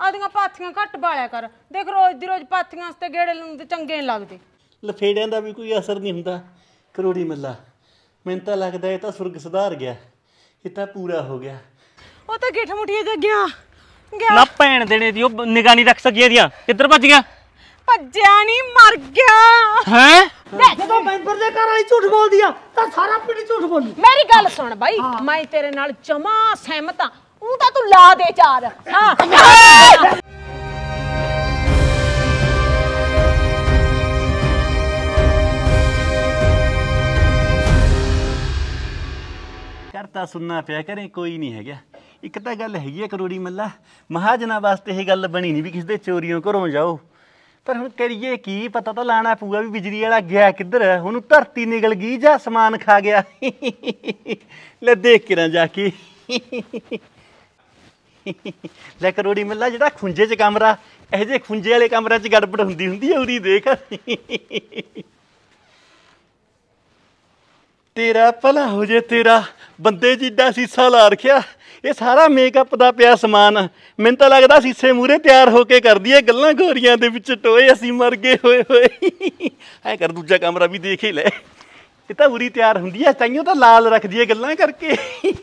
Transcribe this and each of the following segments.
ਆਦੀਆਂ ਪਾਥੀਆਂ ਘੱਟ ਬਾਲਿਆ ਕਰ। ਦੇਖ ਰੋਜ਼ ਦੀ ਰੋਜ਼ ਪਾਥੀਆਂ ਵਾਸਤੇ ਗੇੜੇ ਲਾਉਂਦੇ ਚੰਗੇ ਨਹੀਂ ਲੱਗਦੇ। ਲਫੇੜਿਆਂ ਦਾ ਵੀ ਕੋਈ ਅਸਰ ਨਹੀਂ ਹੁੰਦਾ ਕਰੋੜੀ ਮੱਲਾ। ਮੈਨੂੰ ਤਾਂ ਲੱਗਦਾ ਇਹ ਤਾਂ ਸੁਰਗ ਸੁਧਾਰ ਗਿਆ, ਇਹ ਤਾਂ ਪੂਰਾ ਹੋ ਗਿਆ। ਉਹ ਤਾਂ ਗਿੱਠ ਮੁੱਠੀਏ ਚ ਗਿਆ ਨਾ ਭੈਣ ਦੇਣੇ ਦੀ ਉਹ ਨਿਗਾਹ ਨਹੀਂ ਰੱਖ ਸਕੀ ਇਹਦੀਆਂ। ਕਿੱਧਰ ਭੱਜ ਗਿਆ? ਭੱਜਿਆ ਨਹੀਂ, ਮਰ ਗਿਆ। ਹੈ ਜਦੋਂ ਮੈਂਬਰ ਦੇ ਘਰ ਵਾਲੀ ਝੂਠ ਬੋਲਦੀ ਆ ਤਾਂ ਸਾਰਾ ਪਿੰਡ ਝੂਠ ਬੋਲੂ। ਮੇਰੀ ਗੱਲ ਸੁਣ ਬਾਈ, ਮੈਂ ਤੇਰੇ ਨਾਲ ਜਮਾ ਸਹਿਮਤ ਆ। ਉਹ ਤਾਂ ਤੂੰ ਲਾ ਦੇ ਚਾਰ। ਹਾਂ ਕਰਤਾ ਸੁਣਨਾ ਪਿਆ ਕਰੇ ਕੋਈ ਨਹੀਂ ਹੈਗਾ। ਇੱਕ ਤਾਂ ਗੱਲ ਹੈਗੀ ਆ ਕਰੋੜੀ ਮੱਲਾ, ਮਹਾਜਨਾਂ ਵਾਸਤੇ ਇਹ ਗੱਲ ਬਣੀ ਨਹੀਂ ਵੀ ਕਿਸੇ ਦੇ ਚੋਰੀਆਂ ਘਰੋਂ ਜਾਓ। ਪਰ ਹੁਣ ਕਰੀਏ ਕੀ, ਪਤਾ ਤਾਂ ਲਾਣਾ ਪਊਗਾ ਵੀ ਬਿਜਲੀ ਵਾਲਾ ਗਿਆ ਕਿੱਧਰ। ਉਹਨੂੰ ਧਰਤੀ ਨਿਗਲ ਗਈ ਜਾਂ ਸਮਾਨ ਖਾ ਗਿਆ। ਲੈ ਦੇਖ ਕੇ ਨਾ ਜਾ ਕੇ। ਲੈ ਕਰੋੜੀ ਮੱਲਾ ਜਿਹੜਾ ਖੁੰਝੇ 'ਚ ਕਮਰਾ, ਇਹੋ ਜਿਹੇ ਖੁੰਝੇ ਵਾਲੇ ਕਮਰਿਆਂ 'ਚ ਗੜਬੜ ਹੁੰਦੀ ਹੈ। ਉਰੀ ਦੇਖ ਤੇਰਾ ਭਲਾ ਹੋ ਜੇ, ਤੇਰਾ ਬੰਦੇ ਜਿੱਡਾ ਸੀਸਾ ਲਾ ਰੱਖਿਆ। ਇਹ ਸਾਰਾ ਮੇਕਅਪ ਦਾ ਪਿਆ ਸਮਾਨ। ਮੈਨੂੰ ਤਾਂ ਲੱਗਦਾ ਸੀਸੇ ਮੂਹਰੇ ਤਿਆਰ ਹੋ ਕੇ ਕਰਦੀ ਹੈ ਗੱਲਾਂ ਗੋਰੀਆਂ ਦੇ ਵਿੱਚ ਟੋਏ। ਅਸੀਂ ਮਰ ਗਏ ਹੋਏ ਹੋਏ। ਐ ਕਰ ਦੂਜਾ ਕਮਰਾ ਵੀ ਦੇਖ ਹੀ ਲੈ। ਇਹ ਤਾਂ ਉਰੀ ਤਿਆਰ ਹੁੰਦੀ ਹੈ, ਤਾਈਓ ਤਾਂ ਲਾਲ ਰੱਖਦੀ ਹੈ ਗੱਲਾਂ ਕਰਕੇ।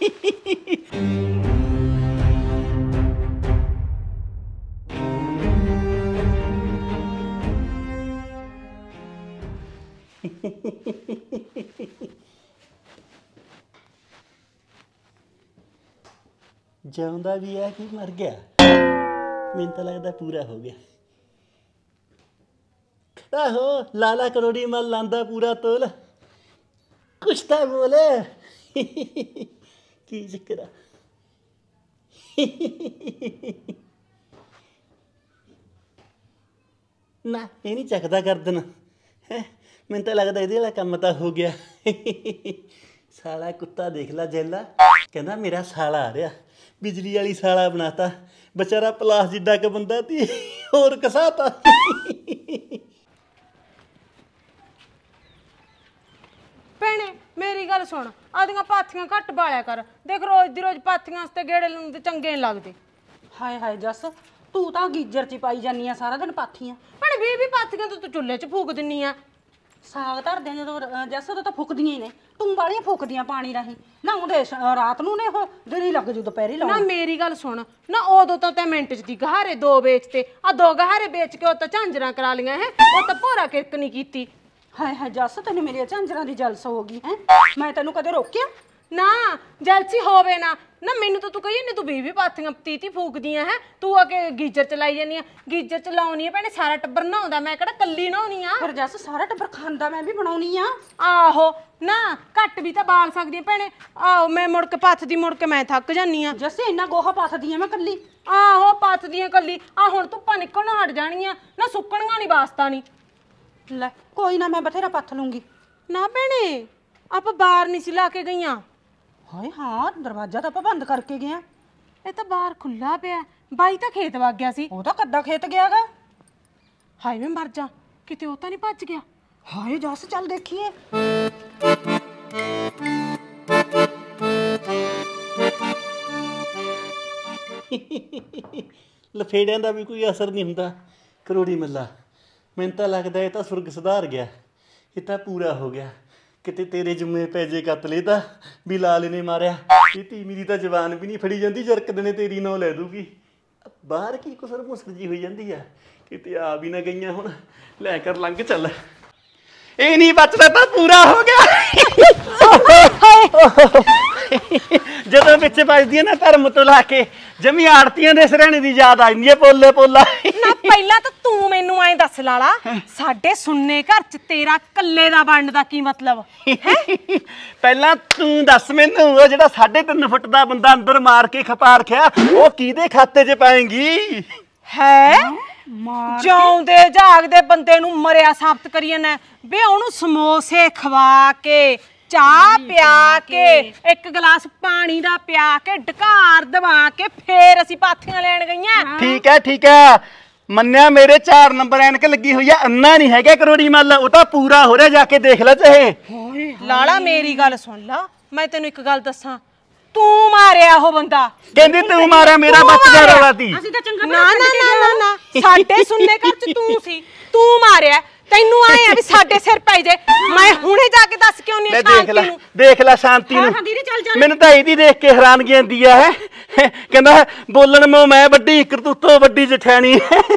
ਜਿਉਂਦਾ ਵੀ ਹੈ ਕਿ ਮਰ ਗਿਆ? ਮੈਨੂੰ ਤਾਂ ਲੱਗਦਾ ਪੂਰਾ ਹੋ ਗਿਆ। ਆਹੋ ਲਾਲਾ ਕਰੋੜੀ ਮੱਲ ਲਾਂਦਾ ਪੂਰਾ ਤੋਲ। ਕੁਛ ਤਾਂ ਬੋਲੇ। ਕੀ ਜ਼ਿਕਰ ਆ? ਨਾ ਇਹ ਨਹੀਂ ਚੱਕਦਾ ਗਰਦਨ। ਮੈਨੂੰ ਤਾਂ ਲੱਗਦਾ ਇਹਦੇ ਵਾਲਾ ਕੰਮ ਤਾਂ ਹੋ ਗਿਆ। ਸਾਲਾ ਕੁੱਤਾ ਦੇਖ ਲਾ ਜੈਲਾ, ਕਹਿੰਦਾ ਮੇਰਾ ਸਾਲਾ ਆ ਰਿਹਾ। ਬਿਜਲੀ ਵਾਲੀ ਸਾਲਾ ਬਣਾਤਾ ਵਿਚਾਰਾ। ਪਲਾਸ ਜਿੱਡਾ ਕ ਬੰਦਾ ਤੀ, ਹੋਰ ਕਸਾਤਾ। ਭੈਣੇ ਮੇਰੀ ਗੱਲ ਸੁਣ, ਆਦੀਆਂ ਪਾਥੀਆਂ ਘੱਟ ਬਾਲਿਆ ਕਰ। ਦੇਖ ਰੋਜ਼ ਦੀ ਰੋਜ਼ ਪਾਥੀਆਂ ਵਾਸਤੇ ਗੇੜੇ ਲਾਉਂਦੇ ਚੰਗੇ ਨਹੀਂ ਲੱਗਦੇ। ਹਾਏ ਹਾਏ ਜੱਸ, ਤੂੰ ਤਾਂ ਗੀਜਰ 'ਚ ਪਾਈ ਜਾਨੀ ਆ ਸਾਰਾ ਦਿਨ ਪਾਥੀਆਂ। ਭੈਣੇ 20 ਪਾਥੀਆਂ ਤੂੰ ਚੁੱਲ੍ਹੇ 'ਚ ਫੂਕ ਦਿੰਨੀ ਆ। ਸਾਗ ਧਰਦੇ ਜਦੋਂ ਜੱਸ ਉਦੋਂ ਤਾਂ ਫੁੱਕਦੀਆਂ ਹੀ ਨੇ। ਤੂੰ ਵਾਲੀਆਂ ਫੁੱਕਦੀਆਂ ਪਾਣੀ ਰਾਹੀਂ। ਨਾ ਉਹਦੇ ਰਾਤ ਨੂੰ ਨੇ ਉਹ ਦਿਨ ਲੱਗ ਜੂ ਦੁਪਹਿਰੇ ਲਾਉਣ। ਨਾ ਮੇਰੀ ਗੱਲ ਸੁਣ ਨਾ, ਉਦੋਂ ਤਾਂ ਮਿੰਟ 'ਚ ਦੀ ਗਹਾਰੇ 2 ਵੇਚਤੇ। ਆ 2 ਗਹਾਰੇ ਵੇਚ ਕੇ ਉਹ ਤਾਂ ਝਾਂਜਰਾਂ ਕਰਾ ਲੀਆਂ। ਹੈ ਉਹ ਤਾਂ ਭੋਰਾ ਕਿਰਕ ਨਹੀਂ ਕੀਤੀ। ਹਾਏ ਹਾਏ ਜੱਸ, ਤੈਨੂੰ ਮੇਰੀਆਂ ਝਾਂਜਰਾਂ ਦੀ ਜਲਸ ਹੋ ਗਈ ਹੈ। ਮੈਂ ਤੈਨੂੰ ਕਦੇ ਰੋਕਿਆ? ਨਾ ਜਲਸੀ ਹੋਵੇ ਨਾ। ਨਾ ਮੈਨੂੰ ਤਾਂ ਤੂੰ ਕਹੀ ਨਹੀਂ, ਤੂੰ 20 ਪਾਥੀਆਂ 30 ਫੂਕਦੀਆਂ ਹੈ। ਤੂੰ ਆ ਕੇ ਗੀਜਰ ਚਲਾਈ ਜਾਨੀ ਆ। ਗੀਜਰ ਚਲਾਉਣੀ ਆ ਭੈਣੇ, ਸਾਰਾ ਟੱਬਰ ਨਹਾਉਂਦਾ, ਮੈਂ ਕਿਹੜਾ ਕੱਲੀ ਨਹਾਉਣੀ ਆ। ਫਿਰ ਜੱਸ ਸਾਰਾ ਟੱਬਰ ਖਾਂਦਾ, ਮੈਂ ਵੀ ਬਣਾਉਣੀ ਆ। ਆਹੋ ਨਾ ਘੱਟ ਵੀ ਤਾਂ ਬਾਲ ਸਕਦੀ ਆ ਭੈਣੇ। ਆਹੋ ਮੈਂ ਮੁੜ ਕੇ ਪੱਥਦੀ, ਮੁੜ ਕੇ ਮੈਂ ਥੱਕ ਜਾਨੀ ਆ। ਜੱਸ ਇੰਨਾ ਗੋਹਾ ਪੱਥਦੀ ਆ ਮੈਂ ਕੱਲੀ। ਆਹੋ ਪੱਥਦੀਆਂ ਕੱਲੀ। ਆ ਹੁਣ ਧੁੱਪਾਂ ਨਿਕਲਣਾ ਹਟ ਜਾਣੀਆਂ ਨਾ, ਸੁੱਕਣੀਆਂ ਨਹੀਂ ਵਾਸਤਾ ਨਹੀਂ। ਲੈ ਕੋਈ ਨਾ, ਮੈਂ ਬਥੇਰਾ ਪੱਥ ਲੂੰਗੀ। ਨਾ ਭੈਣੇ ਆਪਾਂ ਬਾਹਰ ਨਹੀਂ ਸੀ ਲਾ ਕੇ ਗਈਆਂ। ਹਾਏ ਹਾਂ, ਦਰਵਾਜ਼ਾ ਤਾਂ ਆਪਾਂ ਬੰਦ ਕਰਕੇ ਗਏ ਆ। ਇਹ ਤਾਂ ਬਾਹਰ ਖੁੱਲਾ ਪਿਆ। ਬਾਈ ਤਾਂ ਖੇਤ ਵਗ ਗਿਆ ਸੀ। ਉਹ ਤਾਂ ਕੱਦਾ ਖੇਤ ਗਿਆਗਾ। ਹਾਏ ਮੈਂ ਮਰ ਜਾ, ਕਿਤੇ ਉਹ ਤਾਂ ਨਹੀਂ ਭੱਜ ਗਿਆ। ਹਾਏ ਜੱਸ ਚੱਲ ਦੇਖੀਏ। ਲਫੇੜਿਆਂ ਦਾ ਵੀ ਕੋਈ ਅਸਰ ਨਹੀਂ ਹੁੰਦਾ ਕਰੋੜੀ ਮੱਲਾ। ਮੈਨੂੰ ਤਾਂ ਲੱਗਦਾ ਇਹ ਤਾਂ ਸੁਰਗ ਸੁਧਾਰ ਗਿਆ, ਇਹ ਤਾਂ ਪੂਰਾ ਹੋ ਗਿਆ। ਕਿਤੇ ਤੇਰੇ ਜੁੰਮੇ ਪੈ ਜੇ ਕਤਲੇ ਤਾਂ ਵੀ ਲਾਲ ਨੇ ਮਾਰਿਆ। ਇਹ ਧੀ ਮੇਰੀ ਤਾਂ ਜਵਾਨ ਵੀ ਨਹੀਂ ਫੜੀ ਜਾਂਦੀ, ਜਰਕ ਦਿਨੇ ਤੇਰੀ ਨਾਂ ਲੈ ਦੂਗੀ। ਬਾਹਰ ਕੀ ਕੁਸਰ ਮੁਸਰ ਜੀ ਹੋਈ ਜਾਂਦੀ ਆ, ਕਿਤੇ ਆ ਵੀ ਨਾ ਗਈਆਂ। ਹੁਣ ਲੈ ਕਰ ਲੰਘ ਚੱਲ। ਇਹ ਨਹੀਂ ਬਚਦਾ ਤਾਂ ਪੂਰਾ ਹੋ ਗਿਆ। ਜਦੋਂ ਵਿੱਚ ਵੱਜਦੀ ਹੈ ਨਾ ਧਰਮ ਤੋਂ ਲਾ ਕੇ, ਜਮੀ ਆੜਤੀਆਂ ਦੇ ਸਰਹਣੇ ਦੀ ਯਾਦ ਆ ਜਾਂਦੀ ਹੈ। ਪੋਲੇ ਪੋਲਾ ਨਾ ਪਹਿਲਾਂ ਤਾਂ ਤੂੰ ਮੈਨੂੰ ਐਂ ਦੱਸ ਲਾਲਾ, ਸਾਡੇ ਸੁਣਨੇ ਘਰ ਚ ਤੇਰਾ ਕੱਲੇ ਦਾ ਬਣਨ ਦਾ ਕੀ ਮਤਲਬ ਹੈ? ਪਹਿਲਾਂ ਤੂੰ ਦੱਸ ਮੈਨੂੰ, ਉਹ ਜਿਹੜਾ 3.5 ਫੁੱਟ ਦਾ ਬੰਦਾ ਅੰਦਰ ਮਾਰ ਕੇ ਖਪਾ ਰਖਿਆ, ਉਹ ਕਿਹਦੇ ਖਾਤੇ 'ਚ ਪਾਏਂਗੀ? ਹੈ ਜਿਉਂਦੇ ਜਾਗਦੇ ਬੰਦੇ ਨੂੰ ਮਰਿਆ ਸਾਬਤ ਕਰੀਏ ਨਾ ਵੇ। ਉਹਨੂੰ ਸਮੋਸੇ ਖਵਾ ਕੇ, ਚਾਹ ਪਿਆ ਕੇ, 1 ਗਲਾਸ ਪਾਣੀ ਦਾ ਪਿਆ ਕੇ, ਢਕਾਰ ਦਵਾ ਕੇ ਫੇਰ ਅਸੀਂ ਪਾਥੀਆਂ ਲੈਣ ਗਈਆਂ। ਠੀਕ ਹੈ ਠੀਕ ਹੈ, ਮੰਨਿਆ। ਮੇਰੇ 4 ਨੰਬਰ ਐਨਕ ਲੱਗੀ ਹੋਈ ਆ, ਅੰਨਾ ਨਹੀਂ ਹੈਗਾ ਕਰੋੜੀ ਮੱਲ। ਉਹ ਤਾਂ ਪੂਰਾ ਹੋ ਰਿਹਾ, ਜਾ ਕੇ ਦੇਖ ਲੈ ਚਾਹੇ। ਲਾਲਾ ਮੇਰੀ ਗੱਲ ਸੁਣ ਲਾ, ਮੈਂ ਤੈਨੂੰ ਇੱਕ ਗੱਲ ਦੱਸਾਂ। ਤੂੰ ਮਾਰਿਆ ਉਹ ਬੰਦਾ। ਕਹਿੰਦੀ ਤੂੰ ਮਾਰਿਆ, ਮੇਰਾ ਬੱਚਾ ਰੌਲਾ ਤੀ। ਅਸੀਂ ਤਾਂ ਚੰਗਾ ਨਾ ਨਾ ਨਾ ਨਾ ਸਾਡੇ ਸੁਣਨੇ ਘਰ ਚ ਤੂੰ ਸੀ, ਤੂੰ ਮਾਰਿਆ। ਤੈਨੂੰ ਆਏ ਆ ਵੀ ਸਾਡੇ ਸਿਰ ਪੈ ਜੇ। ਮੈਂ ਹੁਣੇ ਜਾ ਕੇ ਦੱਸ ਕਿਉਂ ਨਹੀਂ ਸ਼ਾਂਤੀ ਨੂੰ। ਦੇਖ ਲੈ ਸ਼ਾਂਤੀ ਨੂੰ। ਹਾਂ ਦੀਦੀ ਚੱਲ ਜਾ। ਮੈਨੂੰ ਤਾਂ ਇਹਦੀ ਦੇਖ ਕੇ ਹੈਰਾਨਗੀ ਆਉਂਦੀ ਆ ਹੈ। ਕਹਿੰਦਾ ਬੋਲਣ ਮੈਂ ਵੱਡੀ ਕਰਤੂਤੋਂ ਵੱਡੀ ਜਠਾਣੀ।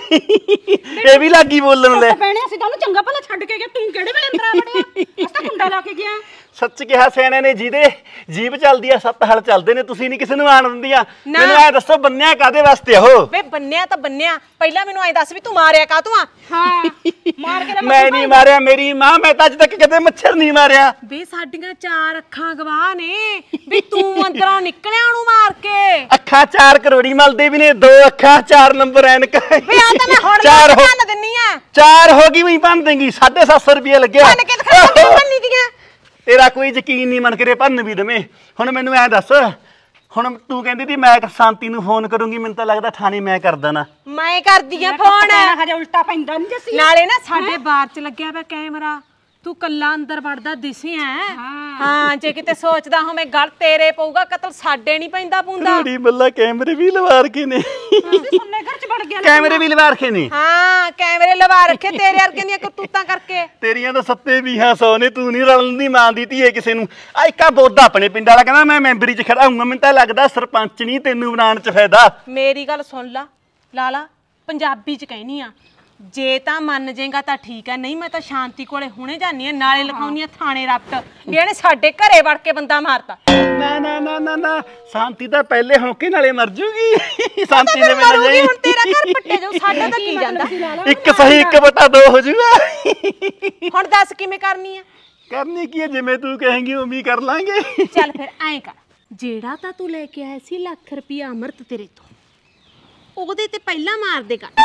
ਇਹ ਵੀ ਲੱਗੀ ਬੋਲਣ ਲੈ। ਭੈਣੇ ਅਸੀਂ ਤਾਂ ਉਹਨੂੰ ਚੰਗਾ ਭਲਾ ਛੱਡ ਕੇ ਗਏ, ਤੂੰ ਕਿਹੜੇ ਵੇਲੇ ਅੰਦਰ ਆ ਵੜਿਆ? ਅਸੀਂ ਤਾਂ ਕੁੰਡਾ ਲਾ ਕੇ ਗਿਆ। ਸੱਚ ਕਿਹਾ ਸਿਆਣੇ ਨੇ, ਜਿਹਦੇ ਜੀਭ ਚੱਲਦੀ ਆ 7 ਹਲ ਚੱਲਦੇ ਨੇ। ਤੁਸੀਂ ਨਹੀਂ ਕਿਸੇ ਨੂੰ ਆਣ ਦਿੰਦੀਆਂ। ਮੈਨੂੰ ਐ ਦੱਸੋ ਬੰਨਿਆ ਕਾਦੇ ਵਾਸਤੇ ਉਹ? ਵੇ ਬੰਨਿਆ ਤਾਂ ਬੰਨਿਆ, ਪਹਿਲਾਂ ਮੈਨੂੰ ਐ ਦੱਸ ਵੀ ਤੂੰ ਮਾਰਿਆ ਕਾਹਤੋਂ ਆ? ਹਾਂ ਮਾਰ ਕੇ ਮੈਂ ਨਹੀਂ ਮਾਰਿਆ, ਮੇਰੀ ਮਾਂ। ਮੈਂ ਤਾਂ ਅੱਜ ਤੱਕ ਕਦੇ ਮੱਛਰ ਨਹੀਂ ਮਾਰਿਆ। ਵੇ ਸਾਡੀਆਂ 4 ਅੱਖਾਂ ਗਵਾਹ ਨੇ ਵੀ ਤੂੰ ਅੰਦਰੋਂ ਨਿਕਲਿਆ ਉਹਨੂੰ ਮਾਰ ਕੇ। ਅੱਖਾਂ 4 ਕਰੋੜੀ ਮਲਦੇ ਵੀ ਨੇ, 2 ਅੱਖਾਂ 4 ਨੰਬਰ ਐਨਕ। ਵੇ ਆ ਤਾਂ ਮੈਂ ਹੁਣ ਭੰਨ ਦਿੰਨੀ ਆ। 4 ਹੋ ਗਈ, ਮੈਂ ਭੰਨ ਦੇਂਗੀ। 750 ਰੁਪਏ ਲੱਗਿਆ। ਭੰਨ ਕੇ ਦਿਖਾ ਤੂੰ ਭੰਨੀ ਦੀਆਂ। ਤੇਰਾ ਕੋਈ ਯਕੀਨ ਨਹੀਂ ਮਨ ਕਰੇ ਭੰਨ ਵੀ ਦਵੇਂ। ਹੁਣ ਮੈਨੂੰ ਐ ਦੱਸ, ਹੁਣ ਤੂੰ ਕਹਿੰਦੀ ਸੀ ਮੈਂ ਸ਼ਾਂਤੀ ਨੂੰ ਫੋਨ ਕਰੂੰਗੀ, ਮੈਨੂੰ ਤਾਂ ਲੱਗਦਾ ਥਾਣੇ ਮੈਂ ਕਰਦਾ ਨਾ। ਮੈਂ ਕਰਦੀ ਆ ਫੋਨ। ਹਜੇ ਉਲਟਾ ਪੈਂਦਾ ਨਹੀਂ ਜੱਸੀ। ਨਾਲੇ ਨਾ ਸਾਡੇ ਬਾਰ ਚ ਲੱਗਿਆ ਪਿਆ ਕੈਮਰਾ, ਤੂੰ ਕੱਲਾ ਅੰਦਰ ਵੜਦਾ ਦਿਸੀ ਐ। ਹਾਂ ਜੇ ਕਿਤੇ ਸੋਚਦਾ ਹੋਵੇਂ ਗੱਲ ਤੇਰੇ ਪਊਗਾ, ਕਤਲ ਸਾਡੇ ਨਹੀਂ ਪੈਂਦਾ ਪੂੰਦਾ। ਕੁੜੀ ਬੱਲਾ ਕੈਮਰੇ ਵੀ ਲਵਾ ਰਖੇ ਨੇ। ਸੁਣਨੇ ਘਰ ਚ ਵੜ ਗਿਆ। ਕੈਮਰੇ ਵੀ ਲਵਾ ਰਖੇ ਨੇ। ਹਾਂ ਕੈਮਰੇ ਲਵਾ ਰੱਖੇ ਤੇਰੇ ਵਰਗੇ ਦੀਆਂ ਕਰਤੂਤਾਂ ਕਰਕੇ। ਤੇਰੀਆਂ ਤਾਂ 720 ਨੇ। ਤੂੰ ਨਹੀਂ ਰਲਣ ਦੀ ਮਾਂ ਦੀ ਧੀਏ ਕਿਸੇ ਨੂੰ। ਆ ਇੱਕਾ ਬੋਦਾ ਆਪਣੇ ਪਿੰਡ ਵਾਲਾ ਕਹਿੰਦਾ ਮੈਂ ਮੈਂਬਰੀ ਚ ਖੜਾ ਹੂੰਗਾ। ਮੈਨੂੰ ਤਾਂ ਲੱਗਦਾ ਸਰਪੰਚ ਨਹੀਂ ਤੈਨੂੰ ਬਣਾਉਣ ਚ ਫਾਇਦਾ। ਮੇਰੀ ਗੱਲ ਸੁਣ ਲਾ ਲਾਲਾ, ਪੰਜਾਬੀ ਚ ਕਹਿਨੀ ਆ, ਜੇ ਤਾਂ ਮੰਨ ਜਾਏਗਾ ਤਾਂ ਠੀਕ ਹੈ, ਨਹੀਂ ਮੈਂ ਤਾਂ ਸ਼ਾਂਤੀ ਕੋਲੇ ਹੁਣੇ ਜਾਨੀ ਆ, ਨਾਲੇ ਲਿਖਾਉਣੀ ਆ ਥਾਣੇ ਰਪਟ ਵੀ ਇਹਨੇ ਸਾਡੇ ਘਰੇ ਵੜ ਕੇ ਬੰਦਾ ਮਾਰਤਾ। ਨਾ ਨਾ ਨਾ ਨਾ ਨਾ, ਸ਼ਾਂਤੀ ਤਾਂ ਪਹਿਲੇ ਹੌਕੇ ਨਾਲੇ ਮਰ ਜੂਗੀ। ਸ਼ਾਂਤੀ ਨੇ ਮੈਨੂੰ ਮਰੂਗੀ ਹੁਣ, ਤੇਰਾ ਘਰ ਪੱਟੇ ਜਾਊ, ਸਾਡਾ ਤਾਂ ਕੀ ਜਾਂਦਾ। 1 ਸਹੀ 1/2 ਹੋ ਜੂਗਾ। ਹੁਣ ਦੱਸ ਕਿਵੇਂ ਕਰਨੀ ਆ? ਕਰਨੀ ਕੀ ਹੈ, ਜਿਵੇਂ ਤੂੰ ਕਹੇਂਗੀ ਉਵੇਂ ਹੀ ਕਰ ਲਾਂਗੇ। ਚੱਲ ਫਿਰ ਐਂ ਕਰ, ਜਿਹੜਾ ਤਾਂ ਤੂੰ ਲੈ ਕੇ ਆਇਆ ਸੀ ਲੱਖ ਰੁਪਇਆ ਅਮਰਤ ਤੇਰੇ ਤੋਂ, ਉਹਦੇ ਤੇ ਪਹਿਲਾਂ ਮਾਰ ਦੇ ਕਰ।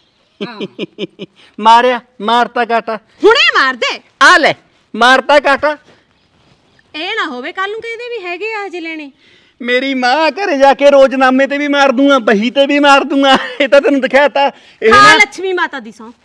ਮਾਰਿਆ, ਮਾਰਤਾ ਕਾਟਾ। ਹੁਣੇ ਮਾਰ ਦੇ। ਆ ਲੈ ਮਾਰਤਾ ਕਾਟਾ। ਇਹ ਨਾ ਹੋਵੇ ਕੱਲ ਨੂੰ ਕਹਿੰਦੇ ਵੀ ਹੈਗੇ ਆ ਹਜੇ ਲੈਣੇ। ਮੇਰੀ ਮਾਂ ਘਰੇ ਜਾ ਕੇ ਰੋਜ਼ਨਾਮੇ ਤੇ ਵੀ ਮਾਰ ਦੂੰਗਾ, ਬਹੀ ਤੇ ਵੀ ਮਾਰ ਦੂੰਗਾ। ਇਹ ਤਾਂ ਤੈਨੂੰ ਦਿਖਾਤਾ। ਇਹ ਹਾਂ ਨਾ ਲక్ష్ਮੀ ਮਾਤਾ ਦੀ ਸੌਂ।